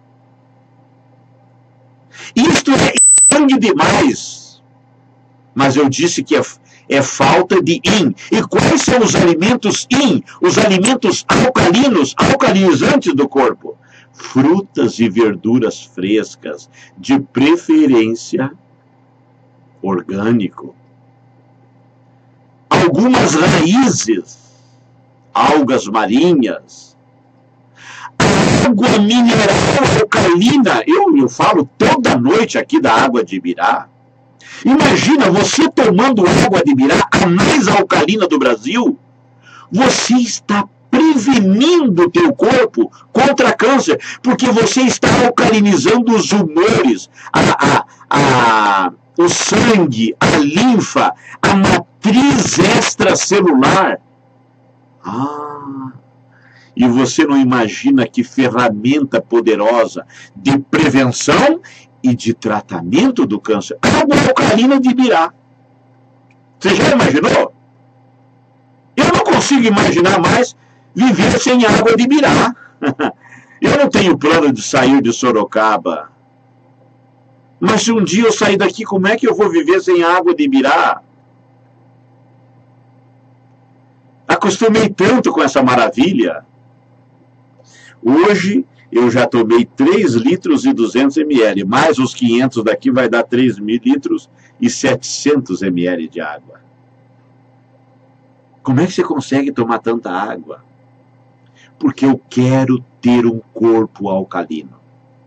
Isto é sangue demais. Mas eu disse que é, é falta de yin. E quais são os alimentos yin? Os alimentos alcalinos, alcalinizantes do corpo. Frutas e verduras frescas, de preferência orgânico. Algumas raízes, algas marinhas, água mineral alcalina. Eu, eu falo toda noite aqui da água de Ibirá. Imagina você tomando água de Ibirá, a mais alcalina do Brasil. Você está prevenindo o teu corpo contra câncer, porque você está alcalinizando os humores, a, a, a, o sangue, a linfa, a matriz extracelular. Ah, e você não imagina que ferramenta poderosa de prevenção e de tratamento do câncer. Água alcalina de Ibirá. Você já imaginou? Eu não consigo imaginar mais viver sem água de Ibirá. Eu não tenho plano de sair de Sorocaba. Mas se um dia eu sair daqui, como é que eu vou viver sem água de Ibirá? Acostumei tanto com essa maravilha. Hoje eu já tomei três litros e duzentos mililitros, mais os quinhentos daqui vai dar três mil litros e setecentos mililitros de água. Como é que você consegue tomar tanta água? Porque eu quero ter um corpo alcalino.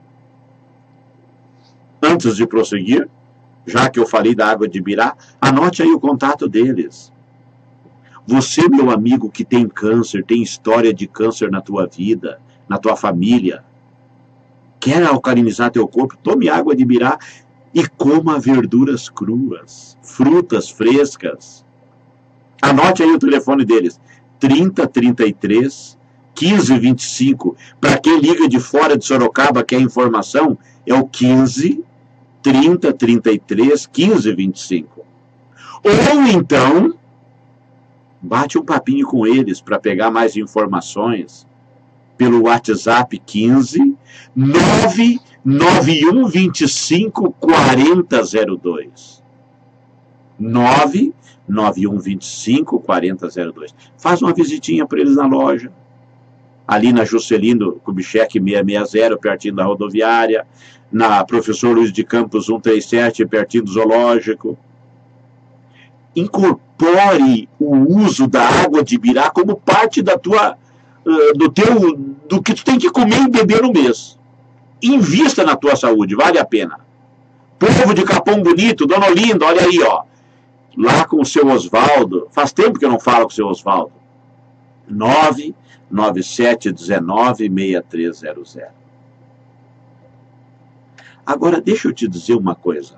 Antes de prosseguir, já que eu falei da água de Ibirá, anote aí o contato deles. Você, meu amigo que tem câncer, tem história de câncer na tua vida, na tua família, quer alcalinizar teu corpo, tome água de Ibirá e coma verduras cruas, frutas frescas. Anote aí o telefone deles, trinta, trinta e três, quinze, vinte e cinco. Para quem liga de fora de Sorocaba, quer informação, é o quinze, trinta, trinta e três, quinze, vinte e cinco. Ou então, bate um papinho com eles para pegar mais informações pelo WhatsApp quinze, nove nove um dois cinco, quatro zero zero dois. nove nove um dois cinco, quatro zero dois. Faz uma visitinha para eles na loja. Ali na Juscelino Kubitschek seiscentos e sessenta, pertinho da rodoviária. Na Professor Luiz de Campos cento e trinta e sete, pertinho do zoológico. Incorpore o uso da água de Ibirá como parte da tua, uh, do, teu, do que tu tem que comer e beber no mês. Invista na tua saúde, vale a pena. Povo de Capão Bonito, Dona Olinda, olha aí, ó. Lá com o seu Osvaldo, faz tempo que eu não falo com o seu Osvaldo. nove nove sete um nove, seis três zero zero. Agora, deixa eu te dizer uma coisa.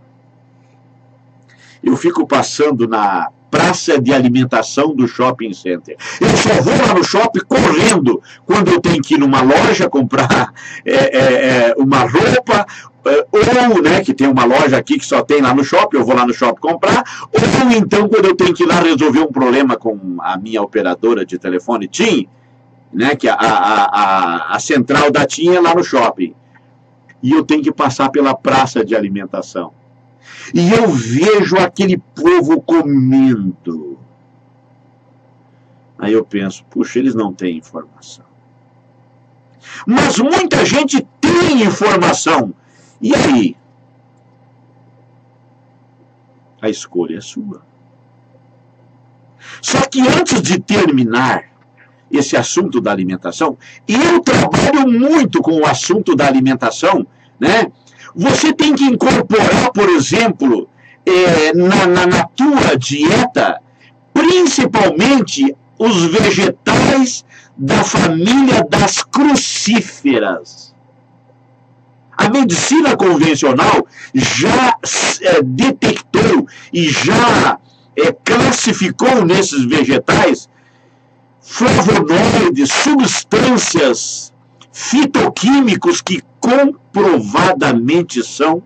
Eu fico passando na praça de alimentação do shopping center. Eu só vou lá no shopping correndo quando eu tenho que ir numa loja comprar é, é, é, uma roupa, é, ou, né, que tem uma loja aqui que só tem lá no shopping, eu vou lá no shopping comprar, ou então quando eu tenho que ir lá resolver um problema com a minha operadora de telefone, TIM, né, que a, a, a, a central da TIM é lá no shopping. E eu tenho que passar pela praça de alimentação. E eu vejo aquele povo comendo. Aí eu penso, puxa, eles não têm informação. Mas muita gente tem informação. E aí? A escolha é sua. Só que antes de terminar esse assunto da alimentação, eu trabalho muito com o assunto da alimentação, né? Você tem que incorporar, por exemplo, é, na, na, na tua dieta, principalmente os vegetais da família das crucíferas. A medicina convencional já é, detectou e já é, classificou nesses vegetais flavonoides, substâncias fitoquímicos que comprovadamente são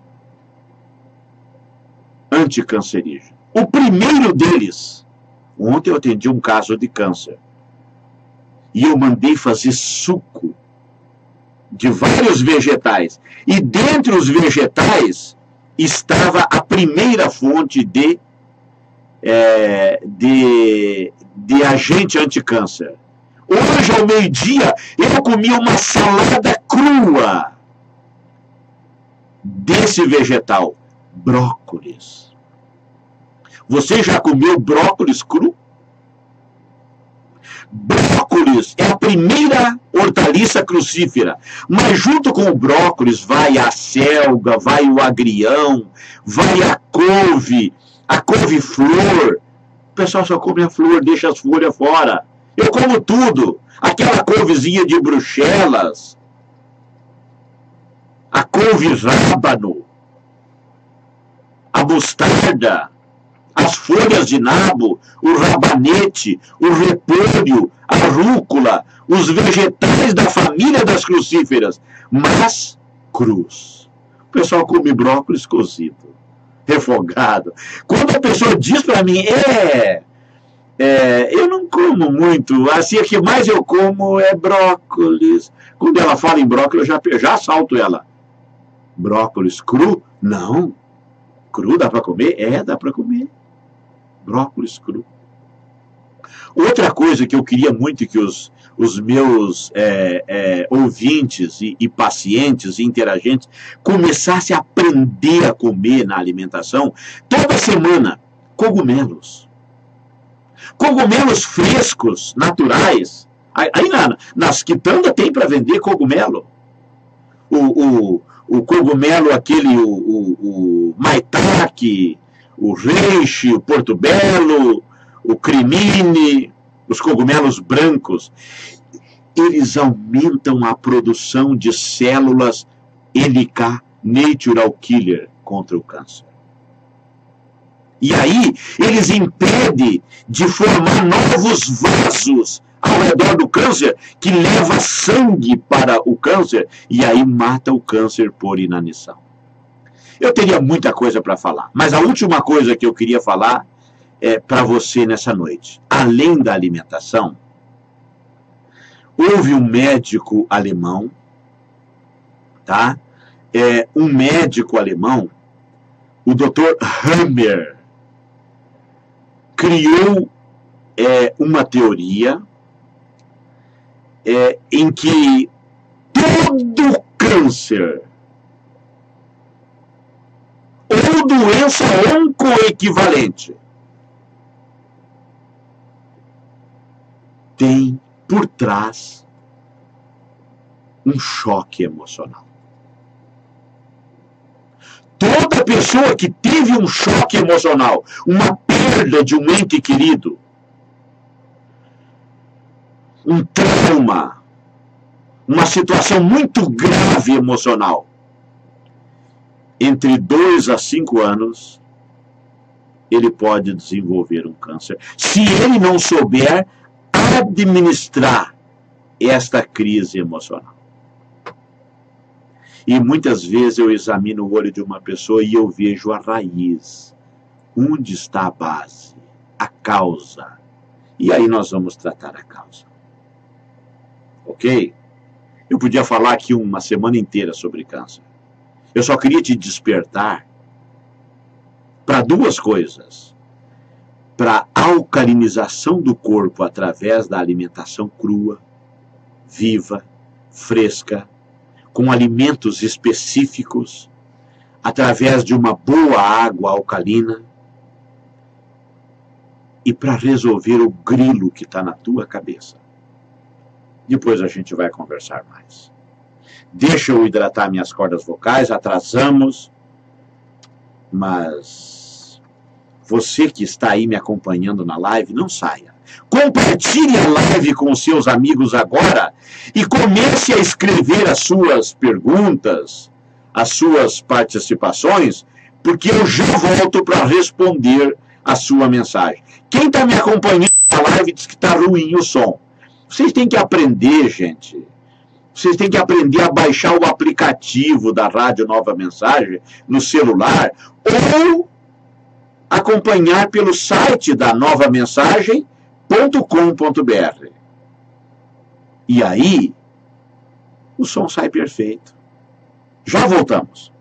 anticancerígenos. O primeiro deles, ontem eu atendi um caso de câncer e eu mandei fazer suco de vários vegetais, e dentre os vegetais estava a primeira fonte de, é, de, de agente anticâncer. Hoje, ao meio-dia, eu comi uma salada crua desse vegetal, brócolis. Você já comeu brócolis cru? Brócolis é a primeira hortaliça crucífera, mas junto com o brócolis vai a selga, vai o agrião, vai a couve, a couve-flor. O pessoal só come a flor, deixa as folhas fora. Eu como tudo. Aquela couvezinha de Bruxelas, a couve-rábano, a mostarda, as folhas de nabo, o rabanete, o repolho, a rúcula, os vegetais da família das crucíferas, mas crus. O pessoal come brócolis cozido, refogado. Quando a pessoa diz para mim, é, é, eu não como muito, assim, o que mais eu como é brócolis. Quando ela fala em brócolis, eu já, já assalto ela. Brócolis cru? Não. Cru dá para comer? É, dá para comer. Brócolis cru. Outra coisa que eu queria muito que os, os meus é, é, ouvintes e, e pacientes e interagentes começassem a aprender a comer na alimentação, toda semana, cogumelos. Cogumelos frescos, naturais. Aí na, nas quitandas tem para vender cogumelo. O, o, o cogumelo, aquele, o, o, o maitake, o reishi, o portobello, o crimine, os cogumelos brancos, eles aumentam a produção de células N K, Natural Killer, contra o câncer. E aí, eles impedem de formar novos vasos ao redor do câncer, que leva sangue para o câncer, e aí mata o câncer por inanição. Eu teria muita coisa para falar, mas a última coisa que eu queria falar é para você nessa noite. Além da alimentação, houve um médico alemão, tá? É, um médico alemão, o doutor Hammer, criou é, uma teoria é, em que todo câncer ou doença oncoequivalente tem por trás um choque emocional. Toda pessoa que teve um choque emocional, uma perda de um ente querido, um trauma, uma situação muito grave emocional, entre dois a cinco anos, ele pode desenvolver um câncer. Se ele não souber administrar esta crise emocional. E muitas vezes eu examino o olho de uma pessoa e eu vejo a raiz. Onde está a base? A causa. E aí nós vamos tratar a causa. Ok? Eu podia falar aqui uma semana inteira sobre câncer. Eu só queria te despertar para duas coisas. Para a alcalinização do corpo através da alimentação crua, viva, fresca, com alimentos específicos, através de uma boa água alcalina, e para resolver o grilo que está na tua cabeça. Depois a gente vai conversar mais. Deixa eu hidratar minhas cordas vocais, atrasamos, mas você que está aí me acompanhando na live, não saia. Compartilhe a live com os seus amigos agora e comece a escrever as suas perguntas, as suas participações, porque eu já volto para responder a sua mensagem. Quem está me acompanhando na live diz que está ruim o som. Vocês têm que aprender, gente. Vocês têm que aprender a baixar o aplicativo da Rádio Nova Mensagem no celular ou acompanhar pelo site da nova mensagem ponto com ponto br. E aí, o som sai perfeito. Já voltamos.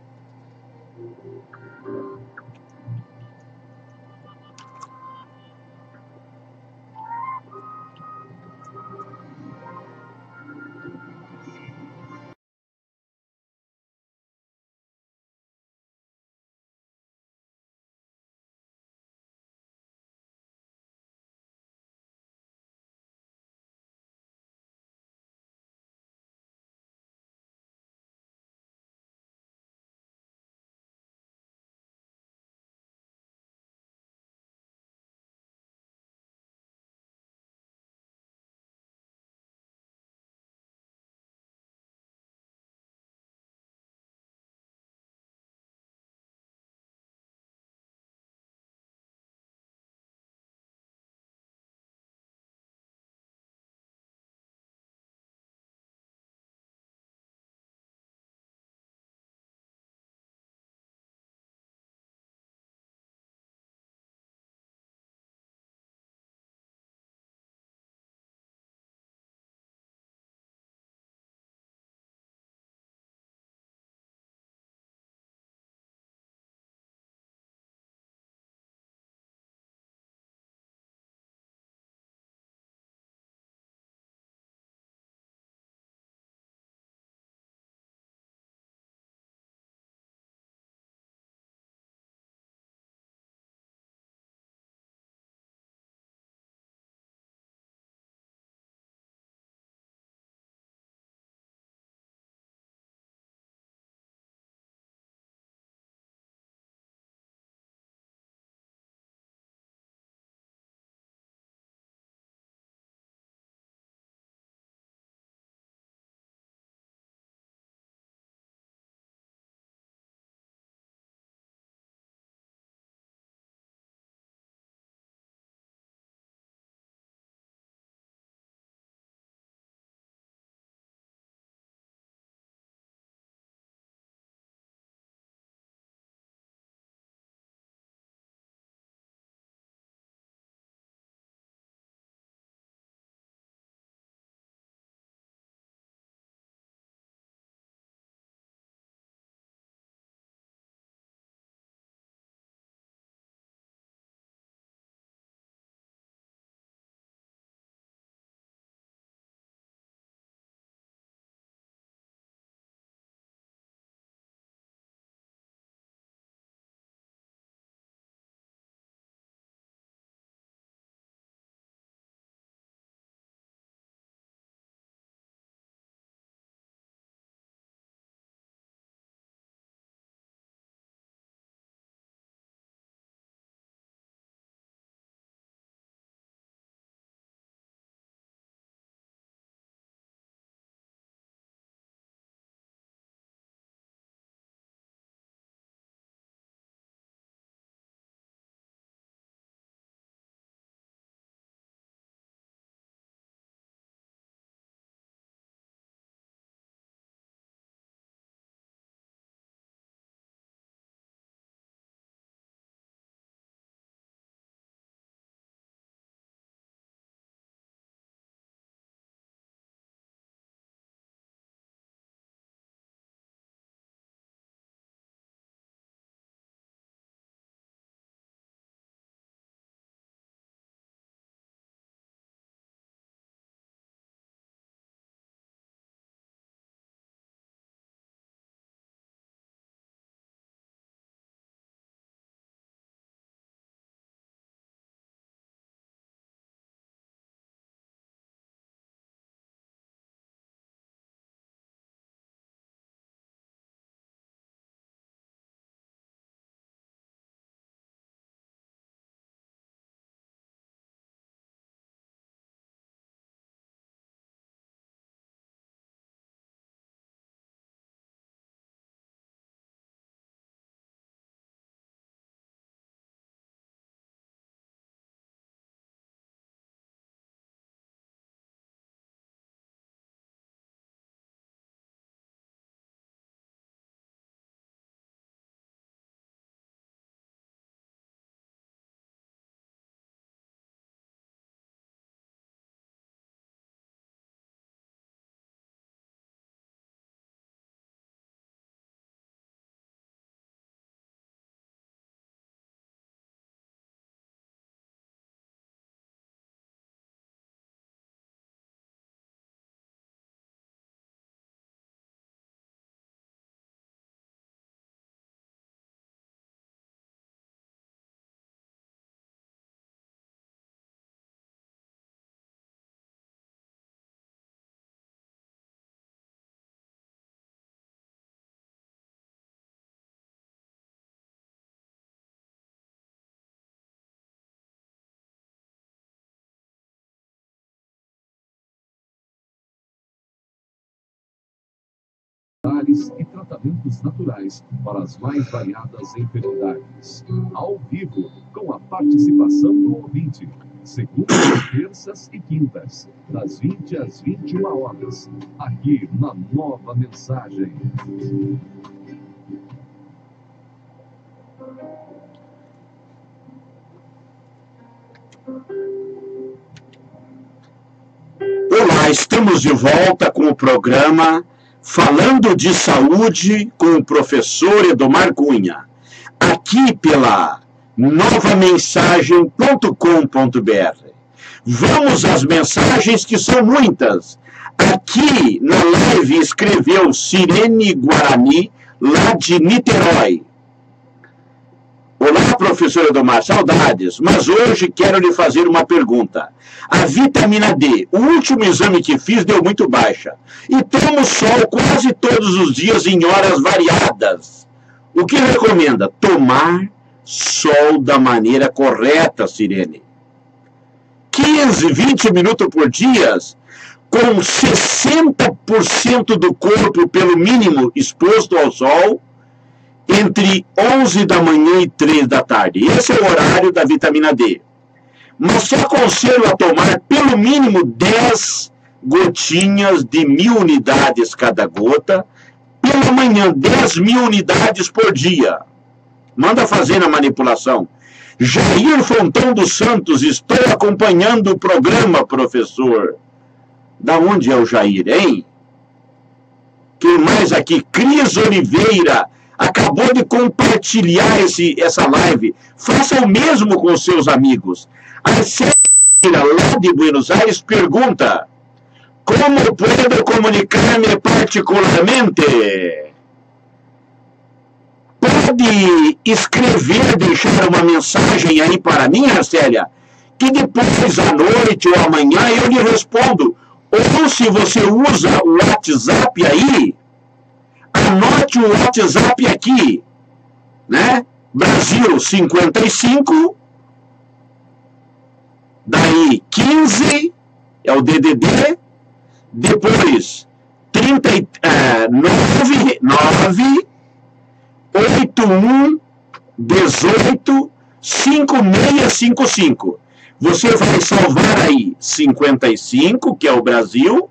complementares e tratamentos naturais para as mais variadas enfermidades. Ao vivo, com a participação do ouvinte. Segundas, terças e quintas, das vinte às vinte e uma horas, aqui na Nova Mensagem. Olá, estamos de volta com o programa Falando de Saúde com o professor Edomar Cunha, aqui pela nova mensagem ponto com ponto br. Vamos às mensagens, que são muitas. Aqui na live escreveu Sirene Guarani, lá de Niterói. Olá, professor Edomar, saudades, mas hoje quero lhe fazer uma pergunta. A vitamina D, o último exame que fiz deu muito baixa, e tomo sol quase todos os dias em horas variadas. O que recomenda? Tomar sol da maneira correta, Sirene. quinze, vinte minutos por dia, com sessenta por cento do corpo, pelo mínimo, exposto ao sol, entre onze da manhã e três da tarde. Esse é o horário da vitamina D. Mas te aconselho a tomar pelo mínimo dez gotinhas de mil unidades cada gota, pela manhã, dez mil unidades por dia. Manda fazer na manipulação. Jair Fontão dos Santos, estou acompanhando o programa, professor. Da onde é o Jair, hein? Quem mais aqui? Cris Oliveira, acabou de compartilhar esse, essa live. Faça o mesmo com seus amigos. A Célia, lá de Buenos Aires, pergunta: como posso comunicar-me particularmente? Pode escrever, deixar uma mensagem aí para mim, Célia, que depois, à noite ou amanhã, eu lhe respondo. Ou se você usa o WhatsApp aí, anote o WhatsApp aqui, né? Brasil cinquenta e cinco, daí quinze, é o D D D, depois trinta, uh, nove, nove, oito um, dezoito, cinco seis cinco cinco. Você vai salvar aí cinquenta e cinco, que é o Brasil,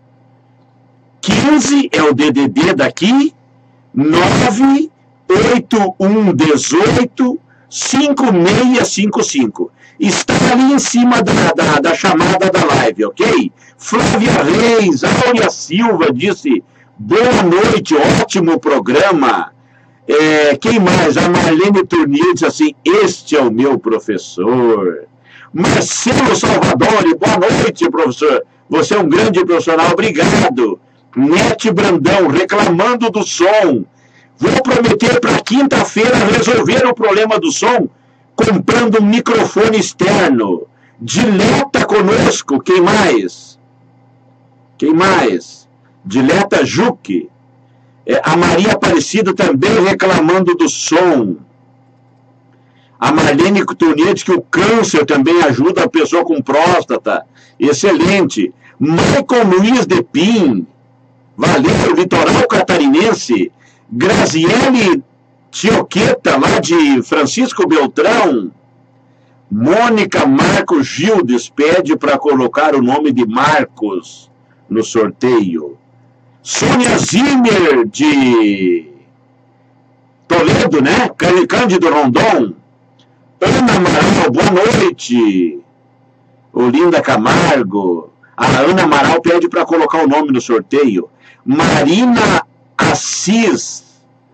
quinze é o D D D daqui, nove, oito um, dezoito, cinco seis cinco cinco. Está ali em cima da, da, da chamada da live, ok? Flávia Reis, Áurea Silva disse, boa noite, ótimo programa. É, quem mais? A Marlene Tournier disse assim, este é o meu professor. Marcelo Salvadori, boa noite, professor. Você é um grande profissional, obrigado. Nete Brandão, reclamando do som. Vou prometer para quinta-feira resolver o problema do som, comprando um microfone externo. Dileta conosco, quem mais? Quem mais? Dileta Juque. É, a Maria Aparecida também reclamando do som. A Marlene Tournier diz que o câncer também ajuda a pessoa com próstata. Excelente. Michael Luiz de Pim. Valeu, Litoral Catarinense. Graziele Tioqueta, lá de Francisco Beltrão. Mônica Marcos Gildes pede para colocar o nome de Marcos no sorteio. Sônia Zimmer, de Toledo, né? Cândido Rondon. Ana Amaral, boa noite. Olinda Camargo. A Ana Amaral pede para colocar o nome no sorteio. Marina Assis.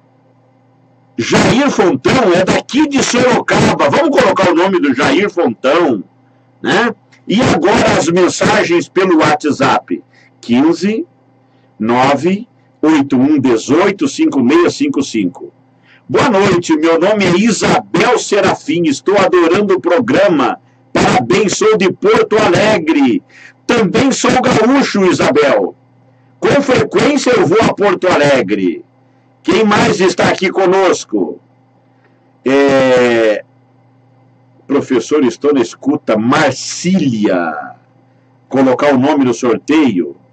Jair Fontão é daqui de Sorocaba. Vamos colocar o nome do Jair Fontão, né? E agora as mensagens pelo WhatsApp. quinze, nove, oito um, dezoito, cinco seis cinco cinco. Boa noite, meu nome é Isabel Serafim, estou adorando o programa. Parabéns, sou de Porto Alegre. Também sou gaúcho, Isabel. Com frequência eu vou a Porto Alegre. Quem mais está aqui conosco? É... Professor, estou na escuta. Marcília. Colocar o nome no sorteio.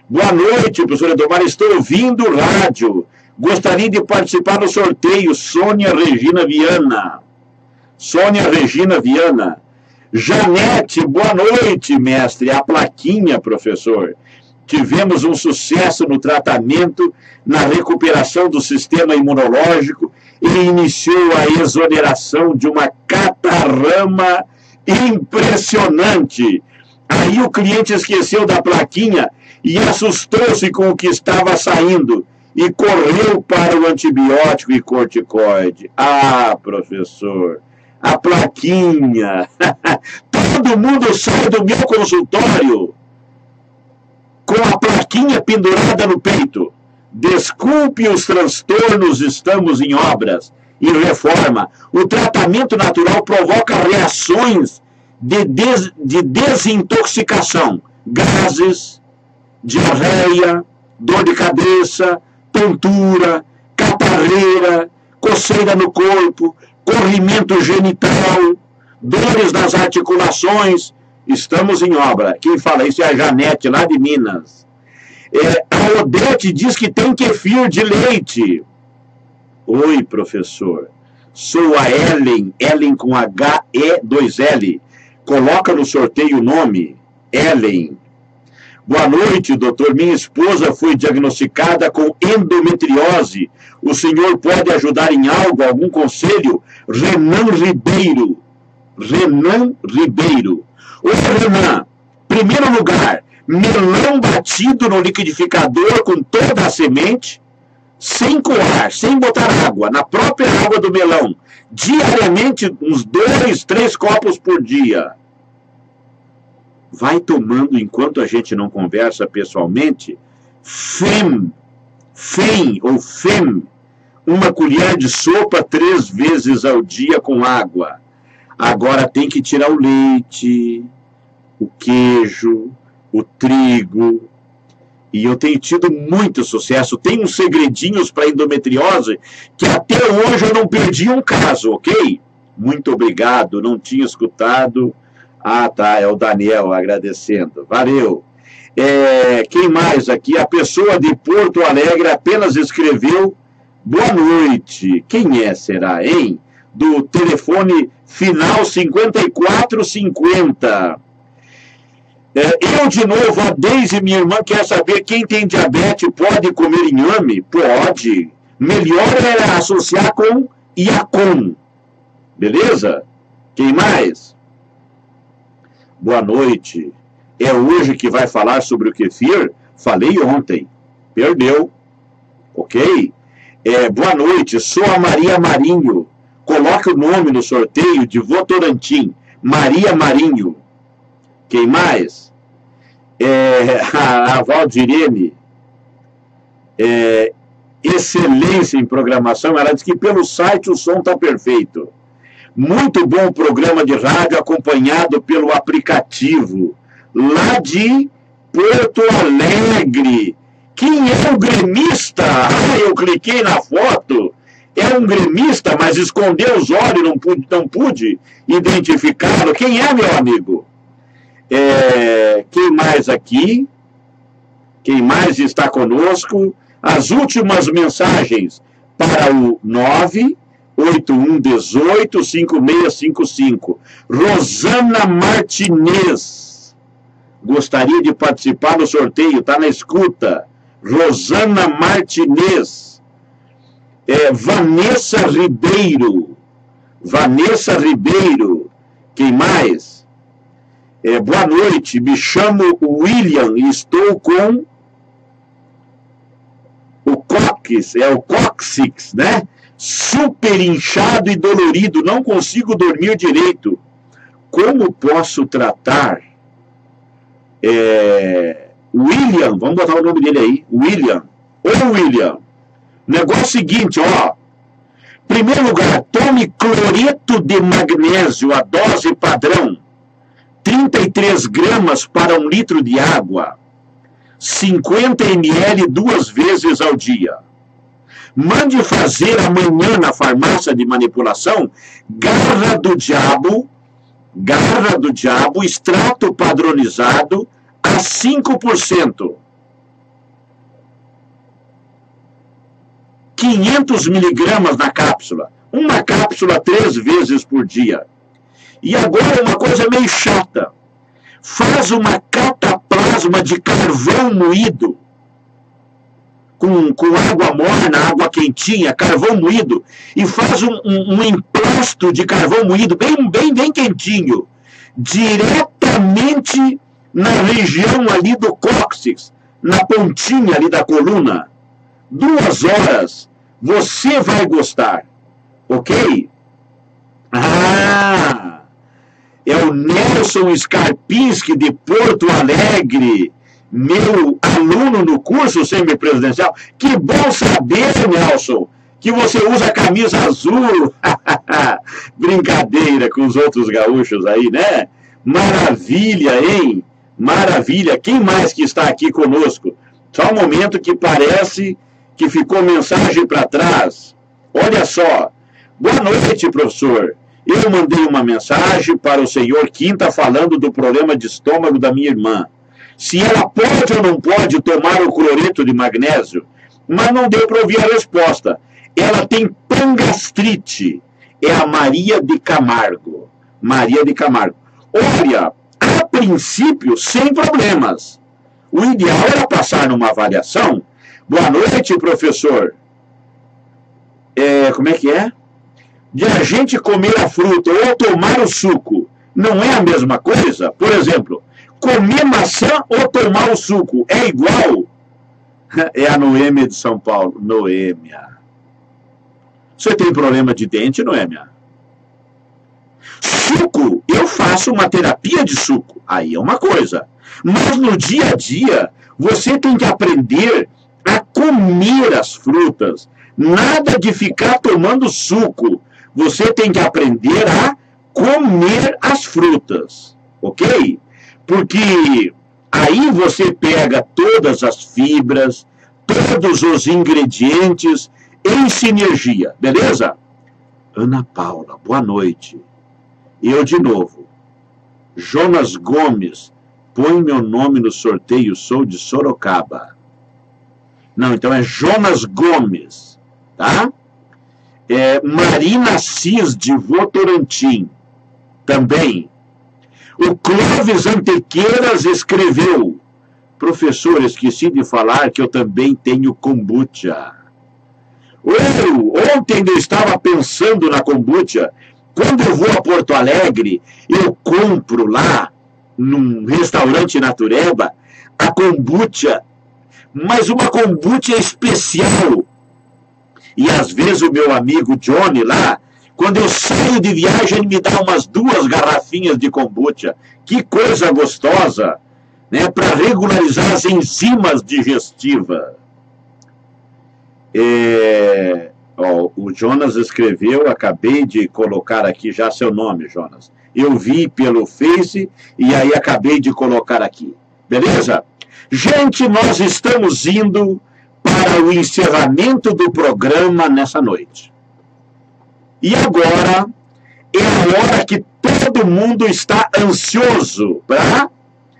Boa noite, professor Edomar, estou ouvindo o rádio. Gostaria de participar do sorteio. Sônia Regina Viana. Sônia Regina Viana. Janete, boa noite, mestre. A plaquinha, professor. Tivemos um sucesso no tratamento, na recuperação do sistema imunológico e iniciou a exoneração de uma catarrama impressionante. Aí o cliente esqueceu da plaquinha e assustou-se com o que estava saindo e correu para o antibiótico e corticoide. Ah, professor, a plaquinha. Todo mundo sai do meu consultório com a plaquinha pendurada no peito. Desculpe os transtornos, estamos em obras e reforma. O tratamento natural provoca reações de, des, de desintoxicação, gases, diarreia, dor de cabeça, tontura, catarreira, coceira no corpo, corrimento genital, dores nas articulações. Estamos em obra. Quem fala isso é a Janete, lá de Minas. É, a Odete diz que tem kefir de leite. Oi, professor. Sou a Ellen, Ellen com H E dois L. Coloca no sorteio o nome, Ellen. Boa noite, doutor. Minha esposa foi diagnosticada com endometriose. O senhor pode ajudar em algo, algum conselho? Renan Ribeiro. Renan Ribeiro. Ô, Renan, primeiro lugar, melão batido no liquidificador com toda a semente, sem coar, sem botar água, na própria água do melão, diariamente, uns dois, três copos por dia. Vai tomando, enquanto a gente não conversa pessoalmente, Fem, Fem ou Fem, uma colher de sopa três vezes ao dia com água. Agora tem que tirar o leite, o queijo, o trigo. E eu tenho tido muito sucesso. Tem uns segredinhos para endometriose que até hoje eu não perdi um caso, ok? Muito obrigado, não tinha escutado. Ah, tá, é o Daniel agradecendo. Valeu. É, quem mais aqui? A pessoa de Porto Alegre apenas escreveu boa noite. Quem é, será, hein? Do telefone final cinquenta e quatro cinquenta. É, eu, de novo, a Deise, minha irmã, quer saber quem tem diabetes pode comer inhame? Pode. Melhor é associar com Iacom. Beleza? Quem mais? Boa noite. É hoje que vai falar sobre o kefir? Falei ontem. Perdeu. Ok? É, boa noite. Sou a Maria Marinho. Coloque o nome no sorteio de Votorantim. Maria Marinho. Quem mais? É, a, a Valdirene. É, excelência em programação. Ela diz que pelo site o som está perfeito. Muito bom programa de rádio acompanhado pelo aplicativo. Lá de Porto Alegre. Quem é o gremista? Ah, eu cliquei na foto. É um gremista, mas escondeu os olhos, não pude, não pude identificá-lo. Quem é, meu amigo? É, quem mais aqui? Quem mais está conosco? As últimas mensagens para o nove oito um um oito cinco seis cinco cinco. Rosana Martinez. Gostaria de participar do sorteio, está na escuta. Rosana Martinez. É, Vanessa Ribeiro. Vanessa Ribeiro. Quem mais? É, boa noite, me chamo William e estou com o cóccix, é o cóccix, né? Super inchado e dolorido, não consigo dormir direito. Como posso tratar? É, William, vamos botar o nome dele aí, William. Ô William, negócio seguinte, ó. Primeiro lugar, tome cloreto de magnésio, a dose padrão. trinta e três gramas para um litro de água. cinquenta mililitros duas vezes ao dia. Mande fazer amanhã na farmácia de manipulação garra do diabo, garra do diabo, extrato padronizado a cinco por cento. quinhentos miligramas na cápsula. Uma cápsula três vezes por dia. E agora uma coisa meio chata. Faz uma cataplasma de carvão moído. Com, com água morna, água quentinha, carvão moído. E faz um, um, um emplasto de carvão moído bem, bem, bem quentinho. Diretamente na região ali do cóccix. Na pontinha ali da coluna. Duas horas. Você vai gostar. Ok? Ah! É o Nelson Scarpinski de Porto Alegre, meu aluno no curso semipresidencial. Que bom saber, Nelson, que você usa camisa azul. Brincadeira com os outros gaúchos aí, né? Maravilha, hein? Maravilha. Quem mais que está aqui conosco? Só um momento que parece que ficou mensagem para trás. Olha só. Boa noite, professor. Eu mandei uma mensagem para o senhor Quinta falando do problema de estômago da minha irmã. Se ela pode ou não pode tomar o cloreto de magnésio, mas não deu para ouvir a resposta. Ela tem pangastrite. É a Maria de Camargo. Maria de Camargo. Olha, a princípio, sem problemas. O ideal era passar numa avaliação. Boa noite, professor. É, como é que é? De a gente comer a fruta ou tomar o suco, não é a mesma coisa? Por exemplo, comer maçã ou tomar o suco é igual? É a Noêmia de São Paulo. Noêmia. Você tem problema de dente, Noêmia? Suco, eu faço uma terapia de suco. Aí é uma coisa. Mas no dia a dia, você tem que aprender a comer as frutas. Nada de ficar tomando suco. Você tem que aprender a comer as frutas, ok? Porque aí você pega todas as fibras, todos os ingredientes em sinergia, beleza? Ana Paula, boa noite. Eu de novo. Jonas Gomes, põe meu nome no sorteio, sou de Sorocaba. Não, então é Jonas Gomes, tá? É, Marina Cis, de Votorantim, também. O Clóvis Antequeiras escreveu: professor, esqueci de falar que eu também tenho kombucha. Eu, ontem eu estava pensando na kombucha. Quando eu vou a Porto Alegre, eu compro lá, num restaurante Natureba, a kombucha, mas uma kombucha especial. E às vezes o meu amigo Johnny lá, quando eu saio de viagem, ele me dá umas duas garrafinhas de kombucha. Que coisa gostosa, né? Para regularizar as enzimas digestivas. É, ó, o Jonas escreveu, acabei de colocar aqui já seu nome, Jonas. Eu vi pelo Face e aí acabei de colocar aqui. Beleza? Gente, nós estamos indo para o encerramento do programa nessa noite. E agora é a hora que todo mundo está ansioso para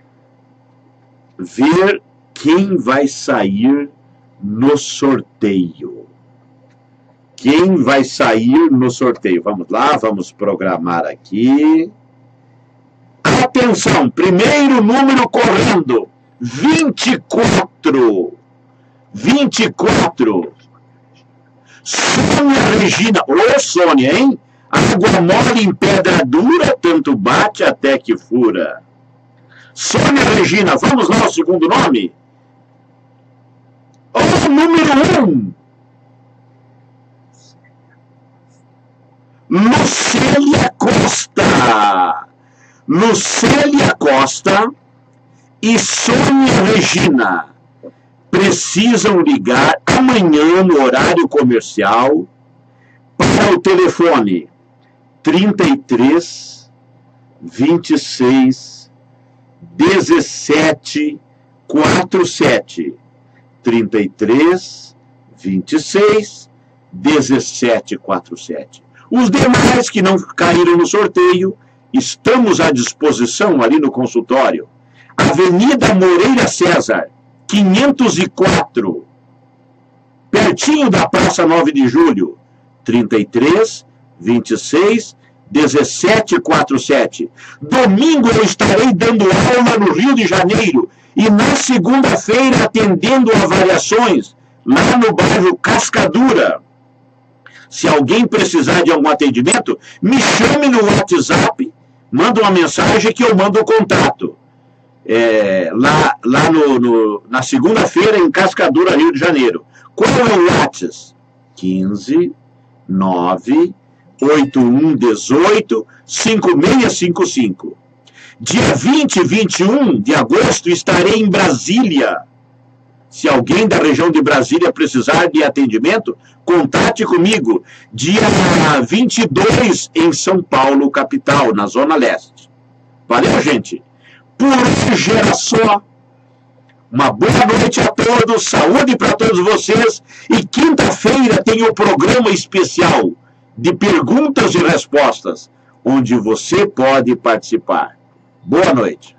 ver quem vai sair no sorteio. Quem vai sair no sorteio? Vamos lá, vamos programar aqui. Atenção, primeiro número correndo, vinte e quatro. vinte e quatro. Sônia Regina. Ô, Sônia, hein? Água mole em pedra dura, tanto bate até que fura. Sônia Regina, vamos lá, o segundo nome? O número um. Lucélia Costa. Lucélia Costa e Sônia Regina precisam ligar amanhã no horário comercial para o telefone trinta e três, vinte e seis, dezessete, quarenta e sete. trinta e três, vinte e seis, dezessete, quarenta e sete. Os demais que não caíram no sorteio, estamos à disposição ali no consultório. Avenida Moreira César, quinhentos e quatro, perto pertinho da Praça nove de Julho, trinta e três, vinte e seis, dezessete quarenta e sete. Domingo eu estarei dando aula no Rio de Janeiro e na segunda-feira atendendo avaliações lá no bairro Cascadura. Se alguém precisar de algum atendimento, me chame no WhatsApp, manda uma mensagem que eu mando o contato. É, lá lá no, no, na segunda-feira em Cascadura, Rio de Janeiro. Qual é o WhatsApp? quinze, nove, oito um um, cinco seis cinco cinco. Dia vinte e vinte e um de agosto estarei em Brasília. Se alguém da região de Brasília precisar de atendimento, contate comigo. Dia vinte e dois em São Paulo, capital, na Zona Leste. Valeu, gente? Por hoje era só. Uma boa noite a todos, saúde para todos vocês. E quinta-feira tem o programa especial de perguntas e respostas, onde você pode participar. Boa noite.